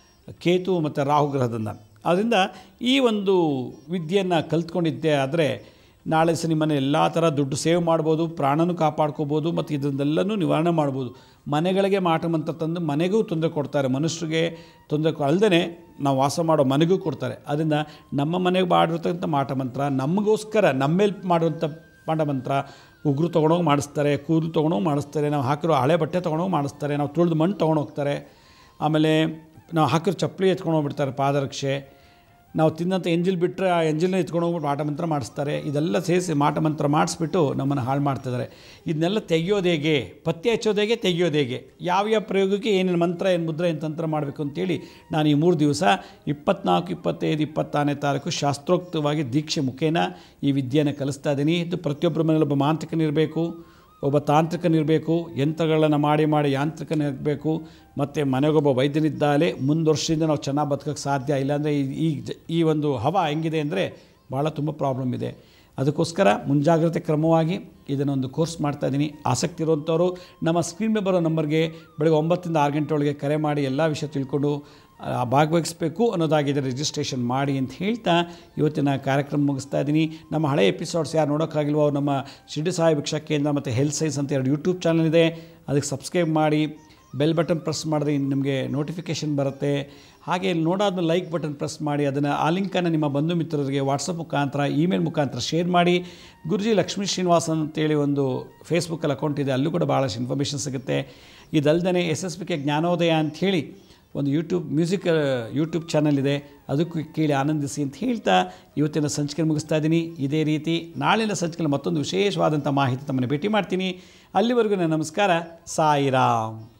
ಕೇತು ಮತ್ತು ರಾಹುಗ್ರಹದಿಂದ. ಆದ್ದರಿಂದ ಈ ಒಂದು ವಿದ್ಯೆಯನ್ನು ಕಲ್ತ್ಕೊಂಡಿದ್ದೆ ಆದರೆ ನಾಳೆ ಸಹ ನಿಮ್ಮನೆ ಎಲ್ಲ ಥರ ದುಡ್ಡು ಸೇವ್ ಮಾಡ್ಬೋದು, ಪ್ರಾಣನೂ ಕಾಪಾಡ್ಕೋಬೋದು, ಮತ್ತು ಇದನ್ನೆಲ್ಲನೂ ನಿವಾರಣೆ ಮಾಡ್ಬೋದು. ಮನೆಗಳಿಗೆ ಮಾಟಮಂತ್ರ ತಂದು ಮನೆಗೂ ತೊಂದರೆ ಕೊಡ್ತಾರೆ, ಮನುಷ್ಯರಿಗೆ ತೊಂದರೆ ಅಲ್ಲದೆ ನಾವು ವಾಸ ಮಾಡೋ ಮನೆಗೂ ಕೊಡ್ತಾರೆ. ಅದರಿಂದ ನಮ್ಮ ಮನೆಗೆ ಮಾಡಿರ್ತಕ್ಕಂಥ ಮಾಟಮಂತ್ರ ನಮಗೋಸ್ಕರ ನಮ್ಮ ಮೇಲೆ ಮಾಡುವಂಥ ಮಾಟಮಂತ್ರ ಉಗುರು ತೊಗೊಂಡೋಗಿ ಮಾಡಿಸ್ತಾರೆ, ಕೂದಲು ತೊಗೊಂಡೋಗಿ ಮಾಡಿಸ್ತಾರೆ, ನಾವು ಹಾಕಿರೋ ಹಳೆ ಬಟ್ಟೆ ತೊಗೊಂಡೋಗಿ ಮಾಡಿಸ್ತಾರೆ, ನಾವು ತುಳಿದು ಮಣ್ಣು ತೊಗೊಂಡೋಗ್ತಾರೆ, ಆಮೇಲೆ ನಾವು ಹಾಕಿರೋ ಚಪ್ಪಲಿ ಎತ್ಕೊಂಡು ಹೋಗ್ಬಿಡ್ತಾರೆ, ಪಾದರಕ್ಷೆ, ನಾವು ತಿನ್ನಂಥ ಎಂಜಿಲ್ ಬಿಟ್ಟರೆ ಆ ಎಂಜಿಲ್ನ ಎತ್ಕೊಂಡು ಹೋಗ್ಬಿಟ್ಟು ಮಾಟಮಂತ್ರ ಮಾಡಿಸ್ತಾರೆ. ಇದೆಲ್ಲ ಸೇರಿಸಿ ಮಾಟಮಂತ್ರ ಮಾಡಿಸ್ಬಿಟ್ಟು ನಮ್ಮನ್ನು ಹಾಳು ಮಾಡ್ತಿದ್ದಾರೆ. ಇದನ್ನೆಲ್ಲ ತೆಗೆಯೋದು ಹೇಗೆ, ಪತ್ತೆ ಹಚ್ಚೋದು ಹೇಗೆ, ತೆಗೆಯೋದು ಹೇಗೆ, ಯಾವ್ಯಾವ ಪ್ರಯೋಗಕ್ಕೆ ಏನೇನು ಮಂತ್ರ, ಏನು ಮುದ್ರೆ, ಏನು ತಂತ್ರ ಮಾಡಬೇಕು ಅಂತೇಳಿ ನಾನು ಈ ಮೂರು ದಿವಸ ಇಪ್ಪತ್ನಾಲ್ಕು ಇಪ್ಪತ್ತೈದು ಇಪ್ಪತ್ತಾರನೇ ತಾರೀಕು ಶಾಸ್ತ್ರೋಕ್ತವಾಗಿ ದೀಕ್ಷೆ ಮುಖೇನ ಈ ವಿದ್ಯೆಯನ್ನು ಕಲಿಸ್ತಾ ಇದ್ದೀನಿ. ಇದು ಪ್ರತಿಯೊಬ್ಬರ ಮನೇಲಿ ಒಬ್ಬ ಮಾಂತ್ರಿಕನಿರಬೇಕು, ಒಬ್ಬ ತಾಂತ್ರಿಕನಿರಬೇಕು, ಯಂತ್ರಗಳನ್ನು ಮಾಡಿ ಮಾಡಿ ಯಾಂತ್ರಿಕನಿರಬೇಕು, ಮತ್ತು ಮನೆಗೊಬ್ಬ ವೈದ್ಯನಿದ್ದಾಲೆ ಮುಂದೆ ವರ್ಷದಿಂದ ನಾವು ಚೆನ್ನಾಗಿ ಬದುಕೋಕ್ಕೆ ಸಾಧ್ಯ. ಇಲ್ಲಾಂದರೆ ಈ ಈ ಒಂದು ಹವಾ ಹೆಂಗಿದೆ ಅಂದರೆ ಭಾಳ ತುಂಬ ಪ್ರಾಬ್ಲಮ್ ಇದೆ. ಅದಕ್ಕೋಸ್ಕರ ಮುಂಜಾಗ್ರತೆ ಕ್ರಮವಾಗಿ ಇದನ್ನೊಂದು ಕೋರ್ಸ್ ಮಾಡ್ತಾಯಿದ್ದೀನಿ. ಆಸಕ್ತಿ ಇರುವಂಥವರು ನಮ್ಮ ಸ್ಕ್ರೀನ್ ಮೇಲೆ ಬರೋ ನಂಬರ್ಗೆ ಬೆಳಗ್ಗೆ ಒಂಬತ್ತರಿಂದ ಆರು ಗಂಟೆ ಒಳಗೆ ಕರೆ ಮಾಡಿ ಎಲ್ಲ ವಿಷಯ ತಿಳ್ಕೊಂಡು ಭಾಗವಹಿಸಬೇಕು ಅನ್ನೋದಾಗಿದೆ, ರಿಜಿಸ್ಟ್ರೇಷನ್ ಮಾಡಿ ಅಂತ ಹೇಳ್ತಾ ಇವತ್ತಿನ ಕಾರ್ಯಕ್ರಮ ಮುಗಿಸ್ತಾ ಇದ್ದೀನಿ. ನಮ್ಮ ಹಳೆ ಎಪಿಸೋಡ್ಸ್ ಯಾರು ನೋಡೋಕ್ಕಾಗಿಲ್ವೋ ಅವ್ರು ನಮ್ಮ ಶಿರ್ಡಿ ಸಾಯಿ ಭಿಕ್ಷಾ ಕೇಂದ್ರ ಮತ್ತು ಹೆಲ್ತ್ ಸೈನ್ಸ್ ಅಂತ ಎರಡು ಯೂಟ್ಯೂಬ್ ಚಾನಲ್ ಇದೆ, ಅದಕ್ಕೆ ಸಬ್ಸ್ಕ್ರೈಬ್ ಮಾಡಿ, ಬೆಲ್ ಬಟನ್ ಪ್ರೆಸ್ ಮಾಡಿದ್ರೆ ನಿಮಗೆ ನೋಟಿಫಿಕೇಷನ್ ಬರುತ್ತೆ. ಹಾಗೆ ಇಲ್ಲಿ ನೋಡಾದ್ಮೇಲೆ ಲೈಕ್ ಬಟನ್ ಪ್ರೆಸ್ ಮಾಡಿ ಅದನ್ನು ಆ ಲಿಂಕನ್ನು ನಿಮ್ಮ ಬಂಧು ಮಿತ್ರರಿಗೆ ವಾಟ್ಸಪ್ ಮುಖಾಂತರ, ಇಮೇಲ್ ಮುಖಾಂತರ ಶೇರ್ ಮಾಡಿ. ಗುರುಜಿ ಲಕ್ಷ್ಮೀ ಶ್ರೀನಿವಾಸನ್ ಅಂತೇಳಿ ಒಂದು ಫೇಸ್ಬುಕ್ಕಲ್ಲಿ ಅಕೌಂಟ್ ಇದೆ, ಅಲ್ಲೂ ಕೂಡ ಭಾಳಷ್ಟು ಇನ್ಫಾರ್ಮೇಷನ್ ಸಿಗುತ್ತೆ. ಇದಲ್ದೇ S S P K Jnanodaya ಅಂಥೇಳಿ ಒಂದು ಯೂಟ್ಯೂಬ್ ಮ್ಯೂಸಿಕ್ ಯೂಟ್ಯೂಬ್ ಚಾನಲ್ ಇದೆ, ಅದಕ್ಕೂ ಕೇಳಿ ಆನಂದಿಸಿ ಅಂತ ಹೇಳ್ತಾ ಇವತ್ತಿನ ಸಂಚಿಕೆ ಮುಗಿಸ್ತಾ ಇದ್ದೀನಿ. ಇದೇ ರೀತಿ ನಾಳಿನ ಸಂಚಿಕೆಯಲ್ಲಿ ಮತ್ತೊಂದು ವಿಶೇಷವಾದಂಥ ಮಾಹಿತಿ ತಮ್ಮನ್ನು ಭೇಟಿ ಮಾಡ್ತೀನಿ. ಅಲ್ಲಿವರೆಗೂ ನನ್ನ ನಮಸ್ಕಾರ. ಸಾಯಿರಾಮ್.